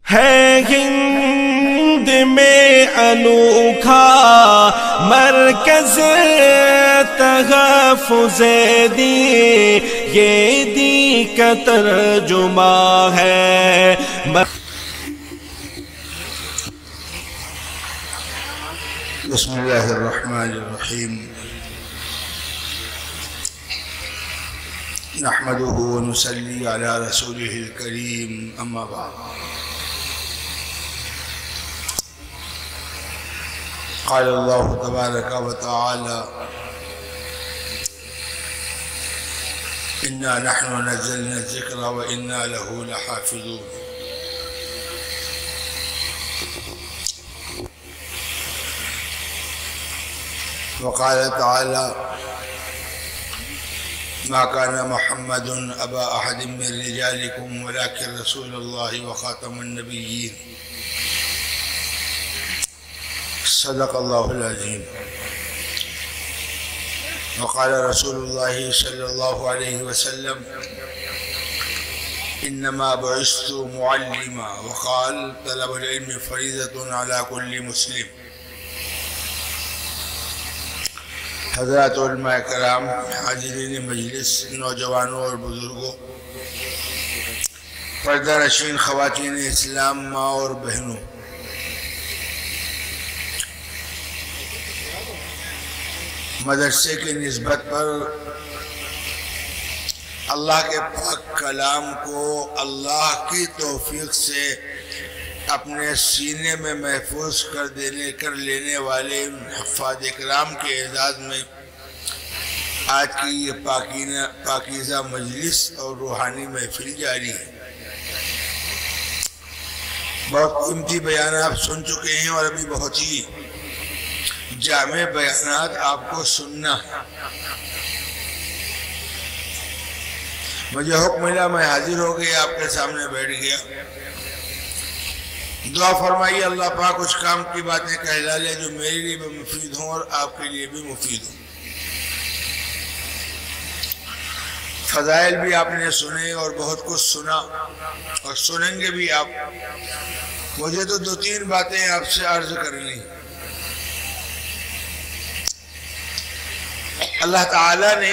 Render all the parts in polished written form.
ہے ہند میں انوکھا مرکز تحفظ دین، یہ دین کا ترجمہ ہے۔ بسم اللہ الرحمن الرحیم، نحمده ونصلی علی رسوله الکریم، اما بعد۔ قال اللہ تبارک و تعالی: انا نحن نزلنا الذکر وانا له لحافظون۔ وقال تعالى: ما كان محمد أبا أحد من رجالكم ولكن رسول الله وخاتم النبيين، صدق الله العظيم۔ وقال رسول الله صلى الله عليه وسلم: إنما بعثت معلما، وقال: طلب العلم فريضة على كل مسلم۔ حضرات علماء کرام، حاضرین مجلس، نوجوانوں اور بزرگوں، پردہ نشین خواتین اسلام، ماں اور بہنوں، مدرسے کی نسبت پر اللہ کے پاک کلام کو اللہ کی توفیق سے اپنے سینے میں محفوظ کر لینے والے حفاظ اکرام کے اعزاز میں آج کی یہ پاکیزہ مجلس اور روحانی محفل جاری ہے۔ بہت قیمتی بیانات آپ سن چکے ہیں اور ابھی بہت ہی جامع بیانات آپ کو سننا ہے۔ مجھے حکم ملا، میں حاضر ہو گیا، آپ کے سامنے بیٹھ گیا۔ دعا فرمائیے اللہ پاک کچھ کام کی باتیں کہہ ڈالے جو میرے لیے بھی مفید ہوں اور آپ کے لیے بھی مفید ہوں۔ فضائل بھی آپ نے سنے اور بہت کچھ سنا اور سنیں گے بھی آپ۔ مجھے تو دو تین باتیں آپ سے عرض کرنی۔ اللہ تعالیٰ نے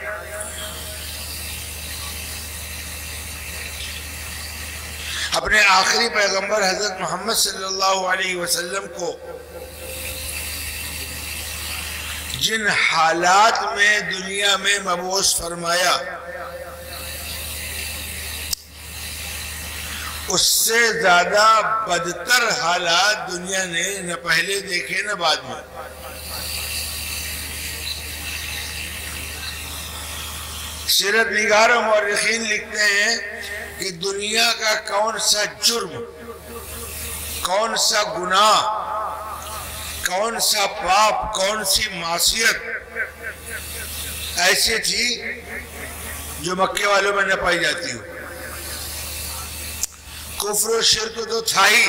اپنے آخری پیغمبر حضرت محمد صلی اللہ علیہ وسلم کو جن حالات میں دنیا میں مبعوث فرمایا، اس سے زیادہ بدتر حالات دنیا نے نہ پہلے دیکھے نہ بعد میں۔ سیرت نگار و مورخین لکھتے ہیں کہ دنیا کا کون سا جرم، کون سا گناہ، کون سا پاپ، کون سی معصیت ایسی تھی جو مکے والوں میں نہ پائی جاتی ہو۔ کفر و شرک تو تھا ہی،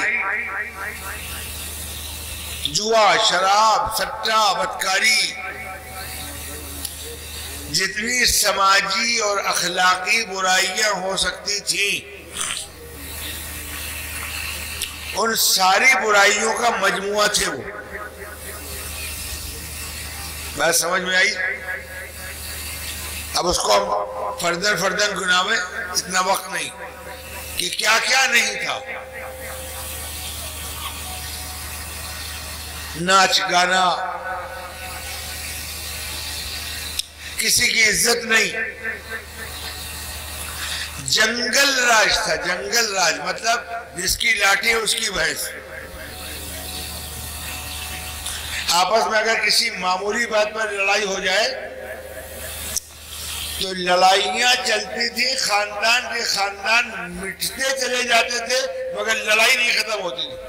جوا، شراب، سٹا، بدکاری، جتنی سماجی اور اخلاقی برائیاں ہو سکتی تھیں، ان ساری برائیوں کا مجموعہ تھے وہ۔ بات سمجھ میں آئی؟ اب اس کو ہم فردن گناہ میں اتنا وقت نہیں کہ کیا کیا نہیں تھا۔ ناچ گانا، کسی کی عزت نہیں، جنگل راج تھا۔ جنگل راج مطلب جس کی لاٹھی اس کی بھینس۔ آپس میں اگر کسی معمولی بات پر لڑائی ہو جائے تو لڑائیاں چلتی تھی، خاندان کے خاندان مٹتے چلے جاتے تھے مگر لڑائی نہیں ختم ہوتی تھی۔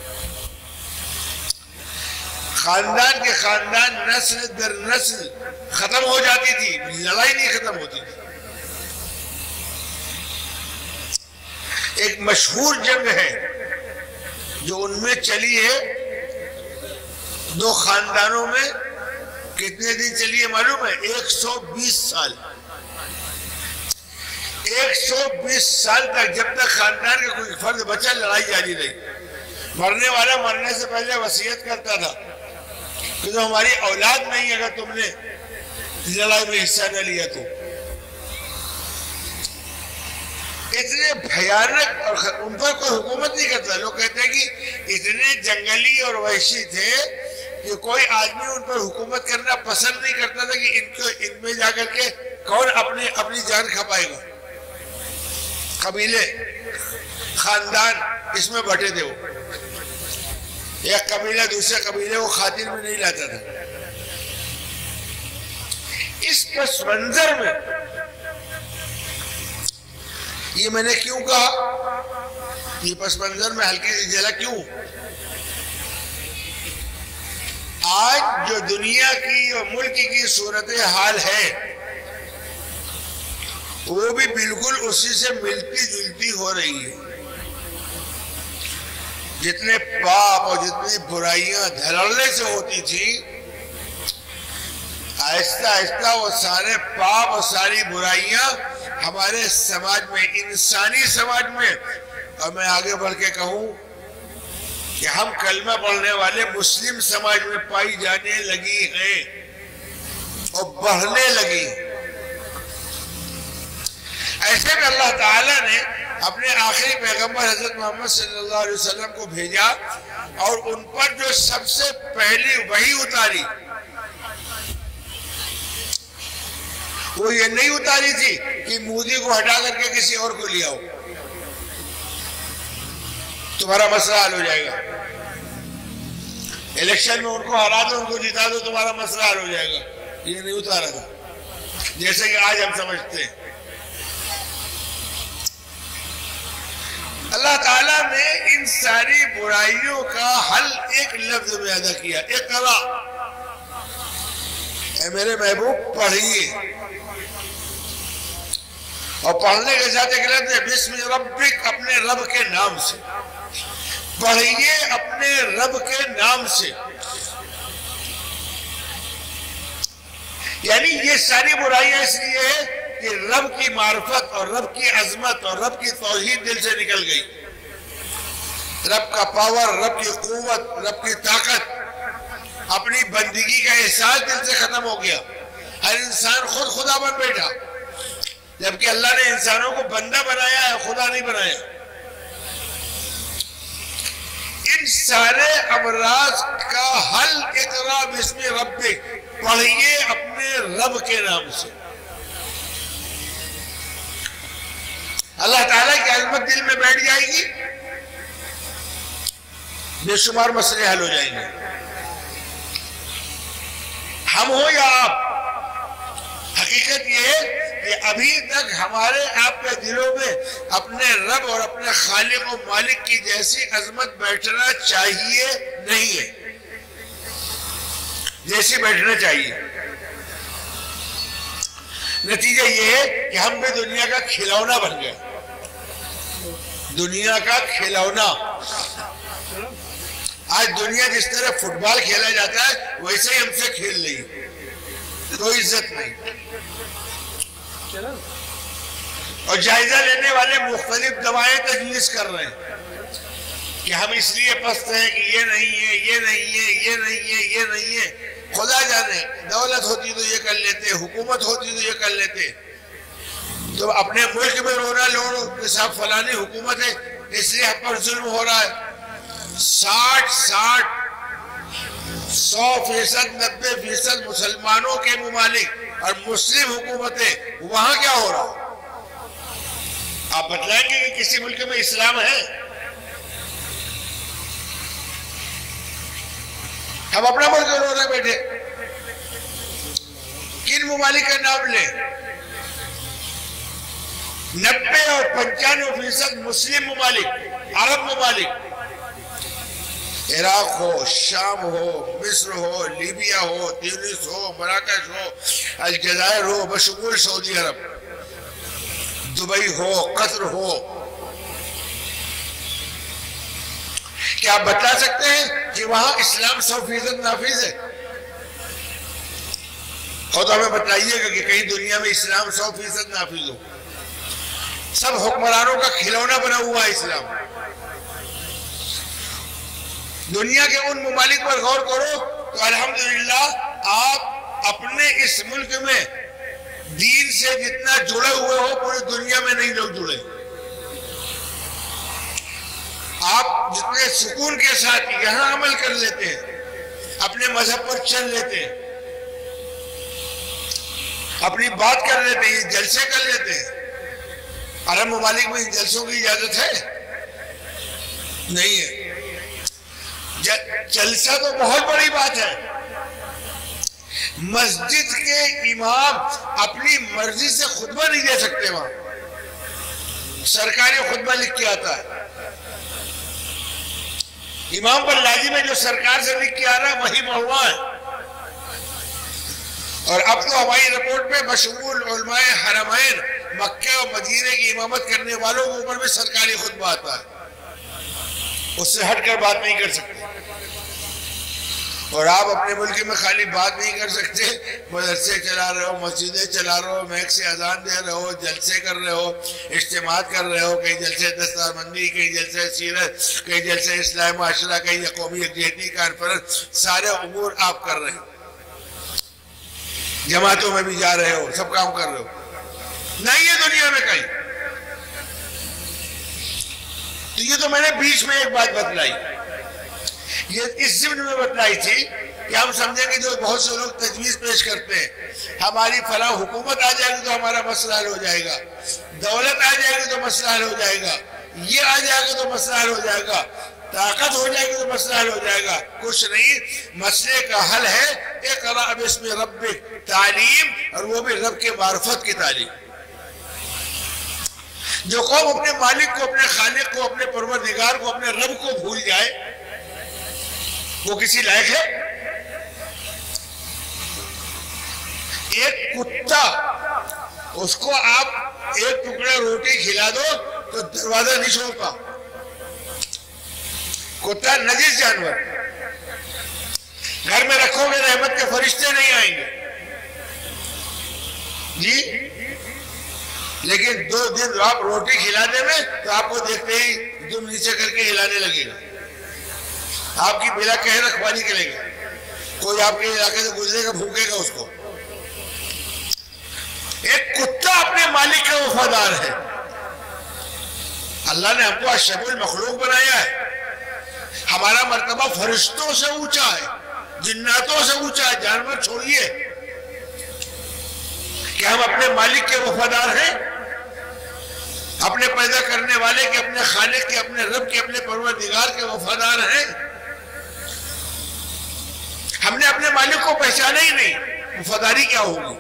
خاندان کے خاندان نسل در نسل ختم ہو جاتی تھی، لڑائی نہیں ختم ہوتی تھی۔ ایک مشہور جنگ ہے جو ان میں چلی ہے، دو خاندانوں میں کتنے دن چلی ہے معلوم ہے؟ 120 سال۔ 120 سال تک جب تک خاندان کا کوئی فرد بچہ لڑائی جاری رہی، مرنے والا مرنے سے پہلے وصیت کرتا تھا کہ جو ہماری اولاد نہیں اگر تم نے لڑائی میں حصہ نہ لیا تو. اتنے بھیانک، اور ان پر کوئی حکومت نہیں کرتا. لوگ کہتے ہیں کہ اتنے جنگلی اور وحشی تھے کہ کوئی آدمی ان پر حکومت کرنا پسند نہیں کرتا تھا کہ ان میں جا کر کے کون اپنی جان کھپائے گا. قبیلے، خاندان اس میں بٹے تھے. وہ ایک قبیلہ دوسرے قبیلے کو خاطر میں نہیں لاتا تھا. اس پس منظر میں یہ میں نے کیوں کہا، یہ پس منظر میں ہلکی سی جھلک کیوں؟ آج جو دنیا کی اور ملک کی صورتحال ہے وہ بھی بالکل اسی سے ملتی جلتی ہو رہی ہے. جتنے پاپ اور جتنی برائیاں دھڑلے سے ہوتی تھی، آہستہ آہستہ وہ سارے پاپ اور ساری برائیاں ہمارے سماج میں، انسانی سماج میں، اور میں آگے بڑھ کے کہوں کہ ہم کلمہ پڑھنے والے مسلم سماج میں پائی جانے لگی ہیں اور بڑھنے لگی. ایسے میں اللہ تعالیٰ نے اپنے آخری پیغمبر حضرت محمد صلی اللہ علیہ وسلم کو بھیجا اور ان پر جو سب سے پہلی وحی اتاری وہ یہ نہیں اتاری تھی کہ مودی کو ہٹا کر کے کسی اور کو لے آؤ تمہارا مسئلہ حل ہو جائے گا، الیکشن میں ان کو ہرا دو، ان کو جتا دو، تمہارا مسئلہ حل ہو جائے گا. یہ نہیں اتارا تھا جیسے کہ آج ہم سمجھتے ہیں. اللہ تعالیٰ نے ان ساری برائیوں کا حل ایک لفظ میں ادا کیا، اقرا. اے میرے محبوب پڑھیے، اور پڑھنے کے ساتھ ایک لفظ ہے بسم ربک، اپنے رب کے نام سے پڑھیے، اپنے رب کے نام سے. یعنی یہ ساری برائیاں اس لیے ہے کہ رب کی معرفت اور رب کی عظمت اور رب کی توحید دل سے نکل گئی. رب کا پاور، رب کی قوت، رب کی طاقت، اپنی بندگی کا احساس دل سے ختم ہو گیا. ہر انسان خود خدا بن بیٹھا، جبکہ اللہ نے انسانوں کو بندہ بنایا ہے، خدا نہیں بنایا. ان سارے امراض کا حل اقرا بسم ربک، پڑھیے اپنے رب کے نام سے. اللہ تعالیٰ کی عظمت دل میں بیٹھ جائے گی، بے شمار مسئلے حل ہو جائیں گے. ہم ہو یا آپ، حقیقت یہ ہے کہ ابھی تک ہمارے آپ کے دلوں میں اپنے رب اور اپنے خالق و مالک کی جیسی عظمت بیٹھنا چاہیے نہیں ہے جیسی بیٹھنا چاہیے. نتیجہ یہ ہے کہ ہم بھی دنیا کا کھلونا بن گئے، دنیا کا کھلونا. آج دنیا جس طرح فٹ بال کھیلا جاتا ہے ویسے ہی ہم سے کھیل رہی ہے، کوئی عزت نہیں. اور جائزہ لینے والے مختلف دوائیں تجویز کر رہے ہیں کہ ہم اس لیے پست ہیں کہ یہ نہیں ہے، یہ نہیں ہے، یہ نہیں ہے، یہ نہیں ہے. خدا جانے، دولت ہوتی تو یہ کر لیتے، حکومت ہوتی تو یہ کر لیتے. تو اپنے ملک میں رونا لوڑو کہ صاحب فلانی حکومت ہے اس لیے ہم پر ظلم ہو رہا ہے. 60 100%، 90% مسلمانوں کے ممالک اور مسلم حکومتیں، وہاں کیا ہو رہا؟ آپ بتلائیں گے کہ کسی ملک میں اسلام ہے؟ ہم اپنا ملک رونے بیٹھے. کن ممالک کا نام لیں؟ 90 اور 95% مسلم ممالک، عرب ممالک، عراق ہو، شام ہو، مصر ہو، لیبیا ہو، تیونس ہو، مراکش ہو، الجزائر ہو، بشمول سعودی عرب، دبئی ہو، قطر ہو. کیا آپ بتا سکتے ہیں کہ وہاں اسلام 100% نافذ ہے؟ اور تو ہمیں بتائیے گا کہ کہیں دنیا میں اسلام 100% نافذ ہو. سب حکمرانوں کا کھلونا بنا ہوا ہے اسلام۔ دنیا کے ان ممالک پر غور کرو تو الحمدللہ آپ اپنے اس ملک میں دین سے جتنا جڑے ہوئے ہو پوری دنیا میں نہیں لوگ جڑے۔ آپ جتنے سکون کے ساتھ یہاں عمل کر لیتے ہیں، اپنے مذہب پر چل لیتے ہیں، اپنی بات کر لیتے ہیں، جلسے کر لیتے ہیں۔ عرب ممالک میں ان جلسوں کی اجازت ہے؟ نہیں ہے۔ جلسہ تو بہت بڑی بات ہے۔ مسجد کے امام اپنی مرضی سے خطبہ نہیں دے سکتے، وہاں سرکاری خطبہ لکھ کے آتا ہے، امام پر لازم ہے جو سرکار سے لکھ کے آ رہا ہے وہی مہوا ہے۔ اور اب تو ہماری رپورٹ میں مشغول علماء حرمین مکہ و مدینے کی امامت کرنے والوں کے اوپر بھی سرکاری خطبہ آتا ہے، اس سے ہٹ کر بات نہیں کر سکتے۔ اور آپ اپنے ملک میں خالی بات نہیں کر سکتے، مدرسے چلا رہے ہو، مسجدیں چلا رہے ہو، میک سے اذان دے رہے ہو، جلسے کر رہے ہو، اجتماعات کر رہے ہو، کہیں جلسے دستار بندی، کہیں جلسے سیرت، کہیں جلسے اصلاح معاشرہ، کہیں قومی یکجہتی کانفرنس، سارے امور آپ کر رہے ہو، جماعتوں میں بھی جا رہے ہو، سب کام کر رہے ہو، نہیں ہے دنیا میں کہیں۔ تو یہ تو میں نے بیچ میں ایک بات بتلائی، یہ اس ضمن میں بتلائی تھی کہ ہم سمجھیں کہ جو بہت سے لوگ تجویز پیش کرتے ہیں، ہماری فلاں حکومت آ جائے گی تو ہمارا مسئلہ حل ہو جائے گا، دولت آ جائے گی تو مسئلہ حل ہو جائے گا، یہ آ جائے گا تو مسئلہ حل ہو جائے گا، طاقت ہو جائے گی تو مسئلہ حل ہو جائے گا۔ کچھ نہیں، مسئلے کا حل ہے اقرأ باسم ربک، تعلیم، اور وہ بھی رب کے معرفت کی تعلیم۔ جو قوم اپنے مالک کو، اپنے خالق کو، اپنے پروردگار کو، اپنے رب کو بھول جائے وہ کسی لائق ہے؟ ایک کتا، اس کو آپ ایک ٹکڑا روٹی کھلا دو تو دروازہ نہیں چھوڑتا، کتا نجس جانور، گھر میں رکھو گے رحمت کے فرشتے نہیں آئیں گے جی، لیکن 2 دن آپ روٹی کھلانے میں تو آپ کو دیکھتے ہی دم نیچے کر کے ہلانے لگے گا، آپ کی بلا کہہ رکھوالی کرے گا، کوئی آپ کے علاقے سے گزرے گا بھوکے گا اس کو۔ ایک کتا اپنے مالک کا وفادار ہے۔ اللہ نے ہم کو اشرف المخلوق بنایا ہے، ہمارا مرتبہ فرشتوں سے اونچا ہے، جناتوں سے اونچا ہے، جانور چھوڑیے، کہ ہم اپنے مالک کے وفادار ہیں، اپنے پیدا کرنے والے کے، اپنے خالق کے، اپنے رب کے، اپنے پروردگار کے وفادار ہیں۔ ہم نے اپنے مالک کو پہچانا ہی نہیں، وفاداری کیا ہوگی؟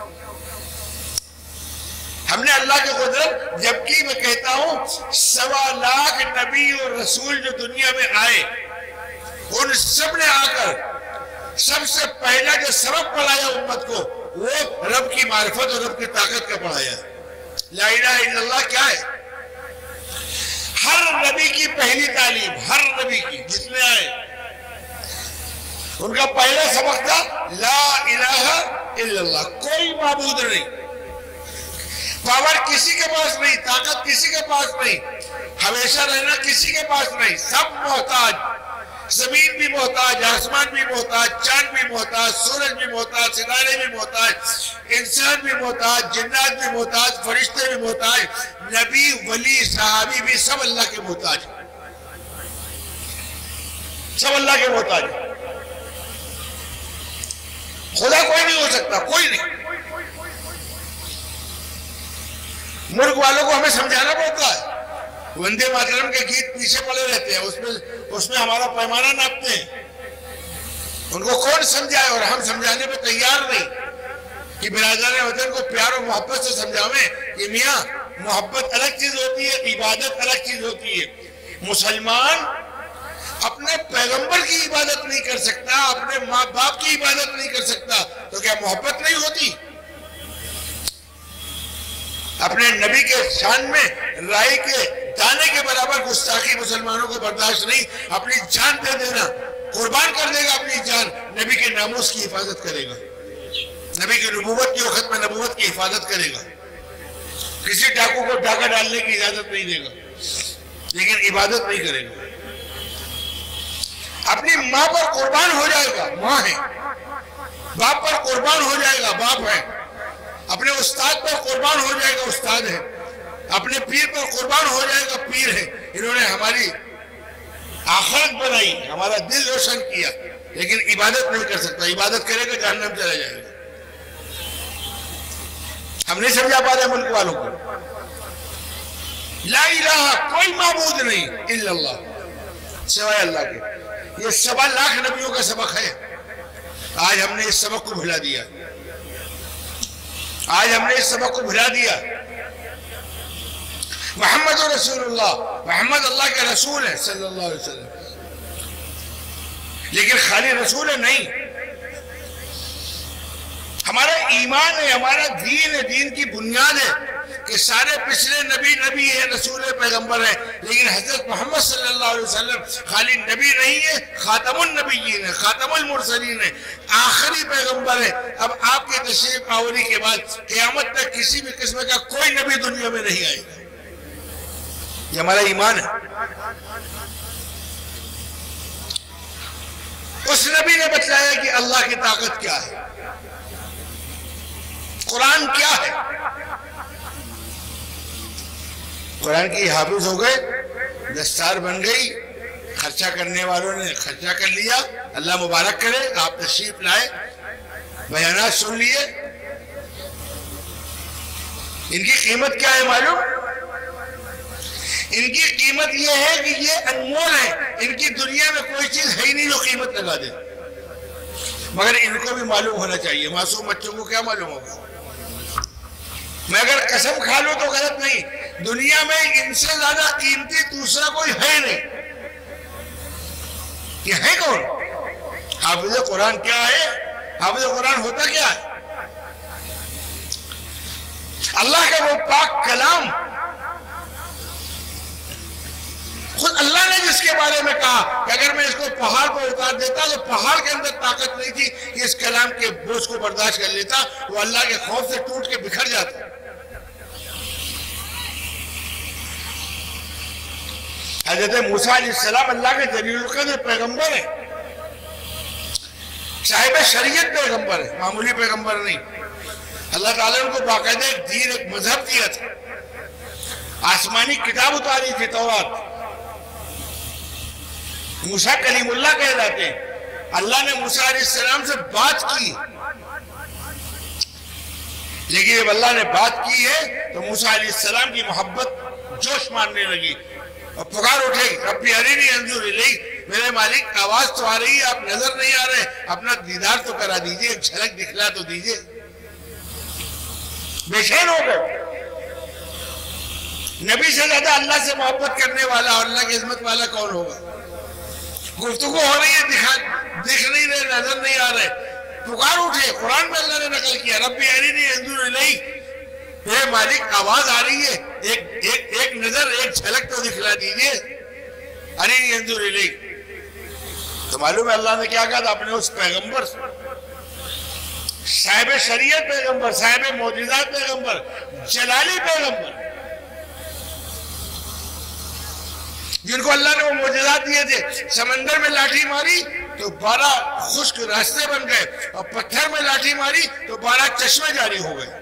ہم نے اللہ کے قدرت، جبکہ میں کہتا ہوں 1.25 لاکھ نبی اور رسول جو دنیا میں آئے، ان سب نے آ کر سب سے پہلا جو سبق پڑھایا امت کو وہ رب کی معرفت اور رب کی طاقت کا پڑھایا۔ لا الہ الا اللہ کیا ہے؟ ہر نبی کی پہلی تعلیم، ہر نبی کی جتنے آئے، ان کا پہلا سبق تھا لا الہ الا اللہ، کوئی معبود نہیں، پاور کسی کے پاس نہیں، طاقت کسی کے پاس نہیں، ہمیشہ رہنا کسی کے پاس نہیں، سب محتاج، زمین بھی محتاج، آسمان بھی محتاج، چاند بھی محتاج، سورج بھی محتاج، ستارے بھی محتاج، انسان بھی محتاج، جنات بھی محتاج، فرشتے بھی محتاج، نبی، ولی، صحابی بھی سب اللہ کے محتاج، سب اللہ کے محتاج۔ خدا کوئی نہیں ہو سکتا، کوئی نہیں۔ ملک والوں کو ہمیں سمجھانا پڑتا ہے، وندے ماترم کے گیت پیچھے پڑے رہتے ہیں، اس میں ہمارا پیمانہ ناپتے ہیں، ان کو کون سمجھائے؟ اور ہم سمجھانے پہ تیار نہیں کہ برادران وطن کو پیار و محبت سے سمجھاویں کہ میاں محبت الگ چیز ہوتی ہے، عبادت الگ چیز ہوتی ہے۔ مسلمان اپنے پیغمبر کی عبادت نہیں کر سکتا، اپنے ماں باپ کی عبادت نہیں کر سکتا تو کیا محبت نہیں ہوتی؟ اپنے نبی کے شان میں رائی کے دانے کے برابر گستاخی مسلمانوں کو برداشت نہیں، اپنی جان دے دینا، قربان کر دے گا اپنی جان، نبی کے ناموس کی حفاظت کرے گا، نبی کی نبوت کی اور ختم نبوت کی حفاظت کرے گا۔ کسی ڈاکو کو ڈاکہ ڈالنے کی اجازت نہیں دے گا، لیکن عبادت نہیں کرے گا۔ اپنی ماں پر قربان ہو جائے گا، ماں ہے، باپ پر قربان ہو جائے گا، باپ ہے، اپنے استاد پر قربان ہو جائے گا، استاد ہے، اپنے پیر پر قربان ہو جائے گا، پیر ہے۔ انہوں نے ہماری آخرت بنائی، ہمارا دل روشن کیا، لیکن عبادت نہیں کر سکتا۔ عبادت کرے گا جہنم چلا جائے گا۔ ہم نہیں سمجھا پا رہے ملک والوں کو۔ لا الہ، کوئی معبود نہیں الا اللہ، سوائے اللہ کے۔ یہ 7 لاکھ نبیوں کا سبق ہے۔ آج ہم نے اس سبق کو بھلا دیا، آج ہم نے اس سبق کو بھلا دیا۔ محمد رسول اللہ، محمد اللہ کے رسول ہے صلی اللہ علیہ وسلم، لیکن خالی رسول ہے نہیں، ہمارا ایمان ہے، ہمارا دین ہے، دین کی بنیاد ہے کہ سارے پچھلے نبی ہے، رسول پیغمبر ہے، لیکن حضرت محمد صلی اللہ علیہ وسلم خالی نبی نہیں ہے، خاتم النبیین ہے، خاتم المرسلین ہے، آخری پیغمبر ہے۔ اب آپ کے تشریف آوری کے بعد قیامت تک کسی بھی قسم کا کوئی نبی دنیا میں نہیں آئے گا۔ یہ ہمارا ایمان ہے۔ اس نبی نے بتلایا کہ اللہ کی طاقت کیا ہے، قرآن کیا ہے۔ قرآن کی حافظ ہو گئے، دستار بن گئی، خرچہ کرنے والوں نے خرچہ کر لیا، اللہ مبارک کرے، آپ تشریف لائے، بیانات سن لیے۔ ان کی قیمت کیا ہے معلوم؟ ان کی قیمت یہ ہے کہ یہ انمول ہے، ان کی دنیا میں کوئی چیز ہے ہی نہیں جو قیمت لگا دے، مگر ان کو بھی معلوم ہونا چاہیے۔ معصوم بچوں کو کیا معلوم ہوگا؟ میں اگر قسم کھا لوں تو غلط نہیں، دنیا میں ان سے زیادہ قیمتی دوسرا کوئی ہے نہیں۔ یہ ہے کون؟ حافظ قرآن کیا ہے؟ حافظ قرآن ہوتا کیا ہے؟ اللہ کا وہ پاک کلام، خود اللہ نے جس کے بارے میں کہا کہ اگر میں اس کو پہاڑ پر اتار دیتا تو پہاڑ کے اندر طاقت نہیں تھی کہ اس کلام کے بوجھ کو برداشت کر لیتا، وہ اللہ کے خوف سے ٹوٹ کے بکھر جاتا۔ حضرت موسیٰ علیہ السلام اللہ کے جلیل القدر پیغمبر ہیں، صاحب شریعت پیغمبر ہے، معمولی پیغمبر نہیں۔ اللہ تعالیٰ نے ان کو باقاعدہ ایک دین، ایک مذہب دیا تھا، آسمانی کتاب اتاری تھی تورات۔ موسیٰ کلیم اللہ کہے جاتے ہیں۔ اللہ نے موسیٰ علیہ السلام سے بات کی، لیکن جب اللہ نے بات کی ہے تو موسیٰ علیہ السلام کی محبت جوش مارنے لگی اور پکار اٹھے، ربی ارینی انظر الیک، میرے مالک آواز تو آ رہی ہے، آپ نظر نہیں آ رہے، اپنا دیدار تو کرا دیجئے، ایک جھلک دکھلا تو دیجئے۔ بے چین ہو گئے۔ نبی سے زیادہ اللہ سے محبت کرنے والا اور اللہ کی عظمت والا کون ہوگا؟ گفتگو ہو رہی ہے، دیکھ نہیں رہے، نظر نہیں آ رہے، پکار اٹھے۔ قرآن میں اللہ نے نقل کیا، ربی ارینی انظر الیک، میرے مالک آواز آ رہی ہے، ایک نظر، ایک جھلک تو دکھلا دیجئے، ارینی انظر الیک۔ تو معلوم ہے اللہ نے کیا کہا تھا اپنے اس پیغمبر سے، صاحب شریعت پیغمبر، صاحب معجزات پیغمبر، جلالی پیغمبر، جن کو اللہ نے وہ معجزات دیے تھے۔ سمندر میں لاٹھی ماری تو 12 خشک راستے بن گئے، اور پتھر میں لاٹھی ماری تو 12 چشمے جاری ہو گئے۔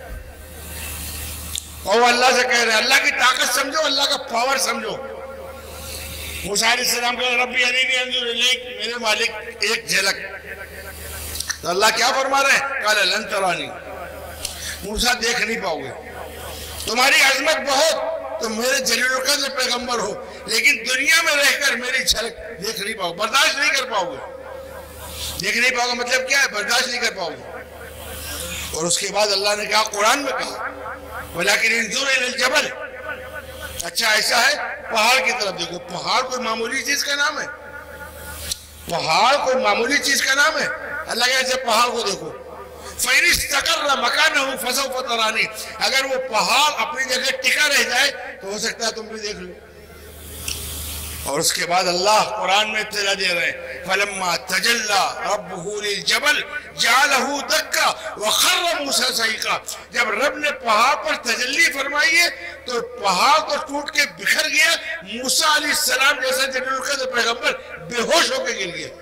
اور وہ اللہ سے کہہ رہے ہیں، اللہ کی طاقت سمجھو، اللہ کا پاور سمجھو۔ موسیٰ علیہ السلام کہہ رہے ربی ارینی انظر الیک، میرے مالک ایک جھلک۔ تو اللہ کیا فرما رہے ہیں؟ قال لن ترانی، موسیٰ دیکھ نہیں پاؤ گے، تمہاری عظمت بہت، تم میرے جلیل القدر پیغمبر ہو، لیکن دنیا میں رہ کر میری جھلک دیکھ نہیں پاؤ، برداشت نہیں کر پاؤ گے۔ دیکھ نہیں پاؤ گے مطلب کیا ہے؟ برداشت نہیں کر پاؤ گے۔ اور اس کے بعد اللہ نے کہا، قرآن میں کہا، وَلَكِنْ انظُرْ إِلَى الْجَبَلِ، اچھا ایسا ہے، پہاڑ کی طرف دیکھو۔ پہاڑ کوئی معمولی چیز کا نام ہے؟ پہاڑ کوئی معمولی چیز کا نام ہے؟ اللہ کہتے ہیں پہاڑ کو دیکھو، فَإِنِ اسْتَقَرَّ مَكَانَهُ فَسَوْفَ تَرَانِي، اگر وہ پہاڑ اپنی جگہ ٹکا رہ جائے تو ہو سکتا ہے تم بھی دیکھ لو۔ اور اس کے بعد اللہ قرآن میں اطلاع دے رہے ہیں، فَلَمَّا تَجَلَّى رَبُّهُ لِلْجَبَلِ جعلہ دکا وخر موسیٰ صعیقا، جب رب نے پہاڑ پر تجلی فرمائی ہے تو پہاڑ تو ٹوٹ کے بکھر گیا، موسیٰ علیہ السلام جیسا جلیل القدر پیغمبر بے ہوش ہو کے گر گیا۔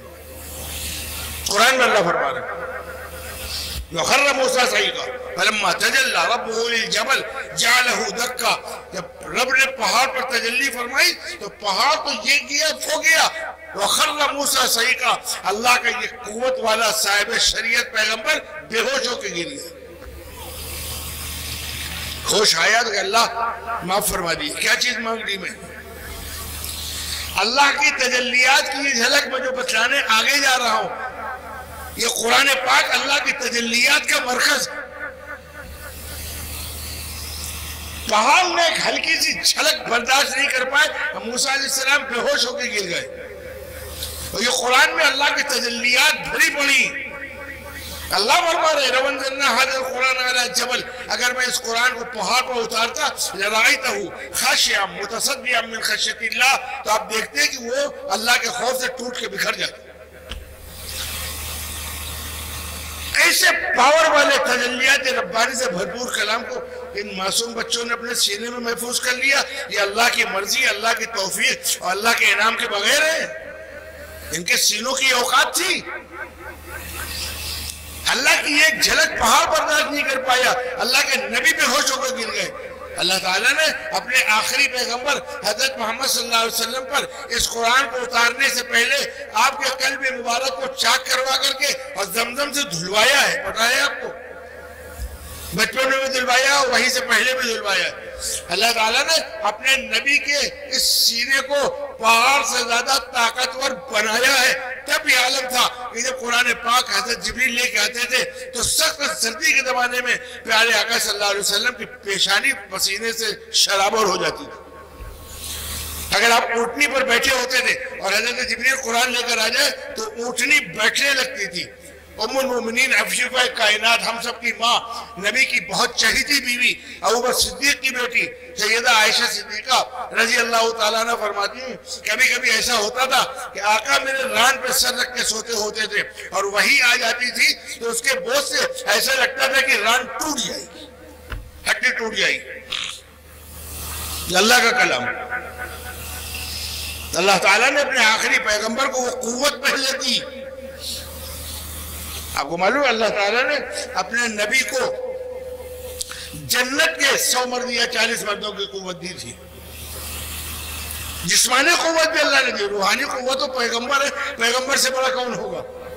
قرآن میں اللہ فرما رہا ہے وخر موسیٰ صعیقا فلما تجلی ربہ للجبل جعلہ دکا، جب رب نے پہاڑ پر تجلی فرمائی تو پہاڑ تو یہ گیا کھو گیا۔ وخر موسیٰ صعیقا، اللہ کا یہ قوت والا صاحب شریعت پیغمبر بے ہوش ہو کے گر گیا۔ ہوش آیا تو کہ اللہ معاف فرما دی۔ کیا چیز مانگ لی میں؟ اللہ کی تجلیات کی یہ جھلک میں جو بتلانے آگے جا رہا ہوں، یہ قرآن پاک اللہ کی تجلیات کا مرکز۔ پہاڑ نے ایک ہلکی سی جھلک برداشت نہیں کر پائے، موسیٰ علیہ السلام بے ہوش ہو کے گر گئے۔ اور یہ قرآن میں اللہ کی تجلیات بھری پڑی۔ اللہ فرما رہے لَوَنزَلْنَا هَذَا الْقُرْآنَ عَلَى جَبَلٍ، اگر میں اس قرآن کو پہاڑ پر اتارتا لَرَأَيْتَهُ خَاشِعًا مُتَصَدِّعًا مِنْ خَشْيَةِ اللَّهِ، تو آپ دیکھتے ہیں کہ وہ اللہ کے خوف سے ٹوٹ کے بکھر جاتا۔ ایسے پاور والے تجلیات ربانی سے بھرپور کلام کو ان معصوم بچوں نے اپنے سینے میں محفوظ کر لیا۔ یہ اللہ کی مرضی، اللہ کی توفیق اور اللہ کے انعام کے بغیر ہے۔ ان کے سینوں کی اوقات تھی۔ اللہ کی ایک جھلک پہاڑ برداشت نہیں کر پایا، اللہ کے نبی بے ہوش ہو کر گر گئے۔ اللہ تعالیٰ نے اپنے آخری پیغمبر حضرت محمد صلی اللہ علیہ وسلم پر اس قرآن کو اتارنے سے پہلے آپ کے قلب مبارک کو چاک کروا کر کے اور زمزم سے دھلوایا ہے۔ پتہ ہے آپ کو؟ بچپن میں بھی دھلوایا اور وہیں سے پہلے بھی دھلوایا۔ اللہ تعالیٰ نے اپنے نبی کے اس سینے کو پہاڑ سے زیادہ طاقتور بنایا ہے۔ تب یہ عالم تھا کہ جب قرآن پاک حضرت جبریل لے کے آتے تھے تو سخت سردی کے زمانے میں پیارے آقا صلی اللہ علیہ وسلم کی پیشانی پسینے سے شرابور ہو جاتی تھی۔ اگر آپ اونٹنی پر بیٹھے ہوتے تھے اور حضرت جبریل قرآن لے کر آ جائے تو اونٹنی بیٹھنے لگتی تھی۔ ام المومنین عفیفہ کائنات، ہم سب کی ماں، نبی کی بہت چہیتی بیوی، ابوبکر صدیق کی بیٹی سیدہ عائشہ صدیقہ رضی اللہ تعالیٰ عنہ فرماتی ہیں کبھی کبھی ایسا ہوتا تھا کہ آقا میرے ران پہ سر رکھ کے سوتے ہوتے تھے اور وہی آ جاتی تھی تو اس کے بوجھ سے ایسا لگتا تھا کہ ران ٹوٹ جائے گی، ہڈی ٹوٹ جائے گی۔ اللہ کا کلام، اللہ تعالیٰ نے اپنے آخری پیغمبر کو وہ قوت پہلے دی۔ آپ کو معلوم ہے اللہ تعالیٰ نے اپنے نبی کو جنت کے 100 مرد یا 40 مردوں کی قوت دی تھی۔ جسمانی قوت بھی اللہ نے دی، روحانی قوت تو پیغمبر ہے، پیغمبر سے بڑا کون ہوگا؟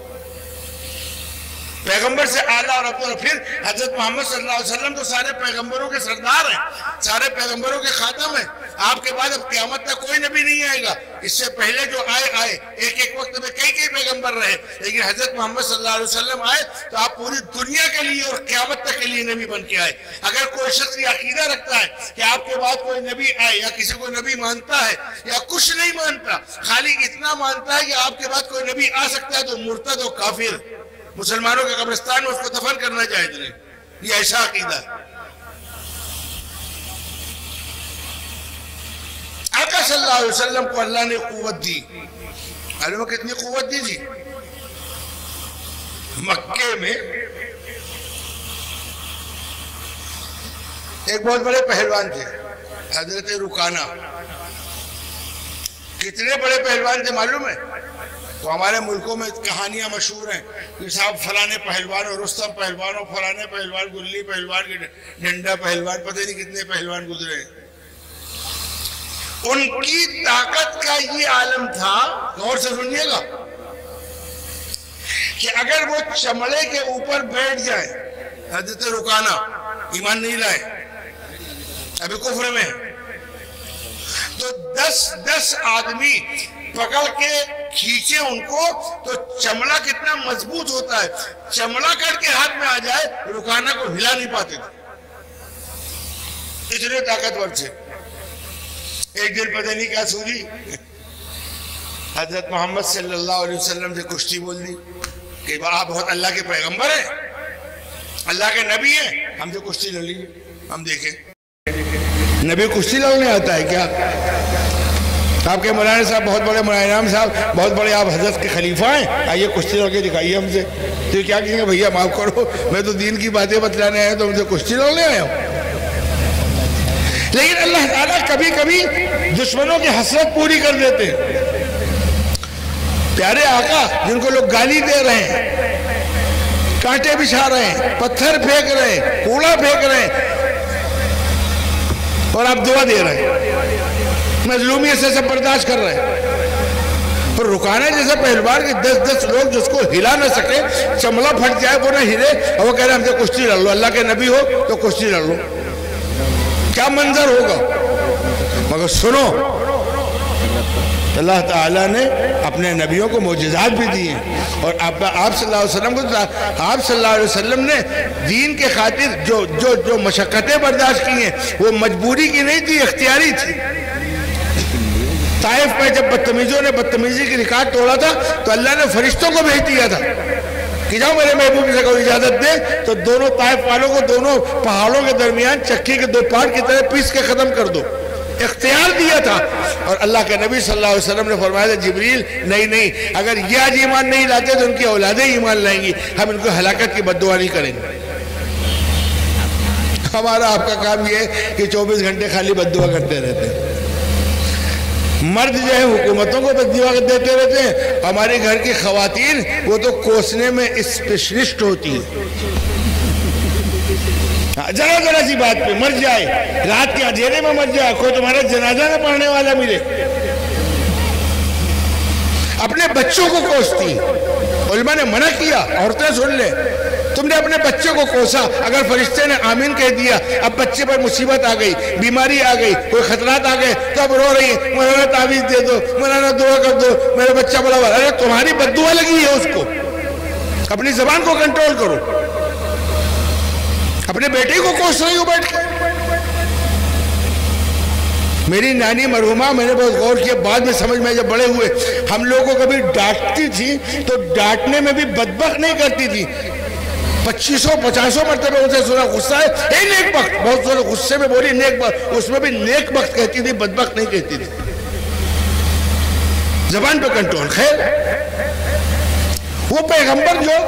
پیغمبر سے اعلیٰ اور افضل۔ پھر حضرت محمد صلی اللہ علیہ وسلم تو سارے پیغمبروں کے سردار ہیں، سارے پیغمبروں کے خاتم ہیں۔ آپ کے بعد اب قیامت تک کوئی نبی نہیں آئے گا، اس سے پہلے جو آئے ایک وقت میں کئی پیغمبر رہے، لیکن حضرت محمد صلی اللہ علیہ وسلم آئے تو آپ پوری دنیا کے لیے اور قیامت تک کے لیے نبی بن کے آئے۔ اگر کوئی شخص یہ عقیدہ رکھتا ہے کہ آپ کے بعد کوئی نبی آئے یا کسی کو نبی مانتا ہے یا کچھ نہیں مانتا، خالی اتنا مانتا ہے کہ آپ کے بعد کوئی نبی آ سکتا ہے، تو مرتد و کافر، مسلمانوں کے قبرستان میں اس کو دفن کرنا جائز نہیں۔ یہ ایسا عقیدہ ہے۔ آقا صلی اللہ علیہ وسلم کو اللہ نے قوت دی، معلوم ہے کتنی قوت دی تھی؟ مکے میں ایک بہت بڑے پہلوان تھے حضرت رکانہ۔ کتنے بڑے پہلوان تھے معلوم ہے؟ تو ہمارے ملکوں میں کہانیاں مشہور ہیں کہ صاحب فلانے پہلوان اور رستم پہلوان اور فلانے پہلوان، گلی پہلوان، ڈنڈا پہلوان، پتہ نہیں کتنے پہلوان گزرے۔ ان کی طاقت کا یہ عالم تھا، غور سے سنیے گا، کہ اگر وہ چمڑے کے اوپر بیٹھ جائے، حضرت رکانہ ایمان نہیں لائے، ابھی کفر میں، تو 10 آدمی پکڑ کے کھینچے ان کو تو چمڑا کتنا مضبوط ہوتا ہے، چمڑا کر کے ہاتھ میں آ جائے رکانہ کو ہلا نہیں پاتے تھے، اتنے طاقتور تھے۔ ایک دن پتہ نہیں کیا سوجی، حضرت محمد صلی اللہ علیہ وسلم سے کشتی بول دی کہ آپ بہت اللہ کے پیغمبر ہیں، اللہ کے نبی ہیں، ہم سے کشتی لڑ لیجیے، ہم دیکھیں۔ نبی کشتی لڑنے آتا ہے کیا؟ آپ کے مولانا صاحب بہت بڑے، مولانا انعام صاحب بہت بڑے، آپ حضرت کے خلیفہ ہیں، آئیے کشتی لڑ کے دکھائیے ہم سے۔ تو کیا کہیں گے؟ بھیا معاف کرو، میں تو دین کی باتیں بتلانے آیا تو مجھے کشتی لڑنے آیا ہوں۔ لیکن اللہ تعالیٰ کبھی کبھی دشمنوں کی حسرت پوری کر دیتے ہیں۔ پیارے آقا جن کو لوگ گالی دے رہے ہیں، کانٹے بچھا رہے ہیں، پتھر پھینک رہے ہیں، کوڑا پھینک رہے ہیں، اور آپ دعا دے رہے ہیں، مظلومیت سے سب برداشت کر رہے ہیں۔ پر رکانا جیسے پہلوان کے 10 لوگ جس کو ہلا نہ سکے، چمڑا پھٹ جائے وہ نہ ہلے، اور وہ کہہ رہے ہیں ہم سے کشتی لڑ لو، اللہ کے نبی ہو تو کشتی لڑ لو، کیا منظر ہوگا؟ مگر سنو، اللہ تعالیٰ نے اپنے نبیوں کو معجزات بھی دیے، اور آپ صلی اللہ علیہ وسلم کو، آپ صلی اللہ علیہ وسلم نے دین کے خاطر جو مشقتیں برداشت کی ہیں وہ مجبوری کی نہیں تھی، اختیاری تھی۔ طائف میں جب بدتمیزوں نے بدتمیزی کی ریکارڈ توڑا تھا تو اللہ نے فرشتوں کو بھیج دیا تھا کہ جاؤ میرے محبوب سے کوئی اجازت دے تو دونوں طائف والوں کو دونوں پہاڑوں کے درمیان چکی کے 2 پارٹ کی طرح پیس کے ختم کر دو، اختیار دیا تھا۔ اور اللہ کے نبی صلی اللہ علیہ وسلم نے فرمایا تھا جبریل نہیں، اگر یہ آج ایمان نہیں لاتے تو ان کی اولادیں ایمان لائیں گی، ہم ان کو ہلاکت کی بد دعا نہیں کریں گے۔ ہمارا آپ کا کام یہ ہے کہ 24 گھنٹے خالی بد دعا کرتے رہتے ہیں۔ مرد جو ہے حکومتوں کو بد دعا دیتے رہتے ہیں، ہمارے گھر کی خواتین وہ تو کوسنے میں اسپیشلسٹ ہوتی ہیں۔ ذرا سی بات پہ مر جائے، رات کے اندھیرے میں مر جائے، کوئی تمہارا جنازہ نہ پڑھنے والا ملے، اپنے بچوں کو کوستی۔ علماء نے منع کیا، عورتیں سن لیں، تم نے اپنے بچے کو کوسا، اگر فرشتے نے آمین کہہ دیا، اب بچے پر مصیبت آ گئی، بیماری آ گئی، کوئی خطرات آ گئے تو اب رو رہی ہے، مولانا تعویذ دے دو، مولانا دعا کر دو، میرا بچہ بڑا ہوا۔ ارے تمہاری بد دعا لگی ہے اس کو، اپنی زبان کو کنٹرول کرو۔ اپنے بیٹے کو کوس رہی ہو بیٹھ کے۔ میری نانی مرحومہ، میں نے بہت غور کیا، بعد میں سمجھ میں جب بڑے ہوئے، ہم لوگوں کو کبھی ڈانٹتی تھی تو ڈانٹنے میں بھی بدبخت نہیں کرتی تھی، 2500-50 مرتبہ ان سے سنا غصہ ہے، اے نیک بخت، بہت سارے غصے میں بولی نیک بخت، اس میں بھی نیک بخت کہتی تھی، بدبخت نہیں کہتی تھی۔ زبان پہ کنٹرول۔ خیر، وہ پیغمبر جو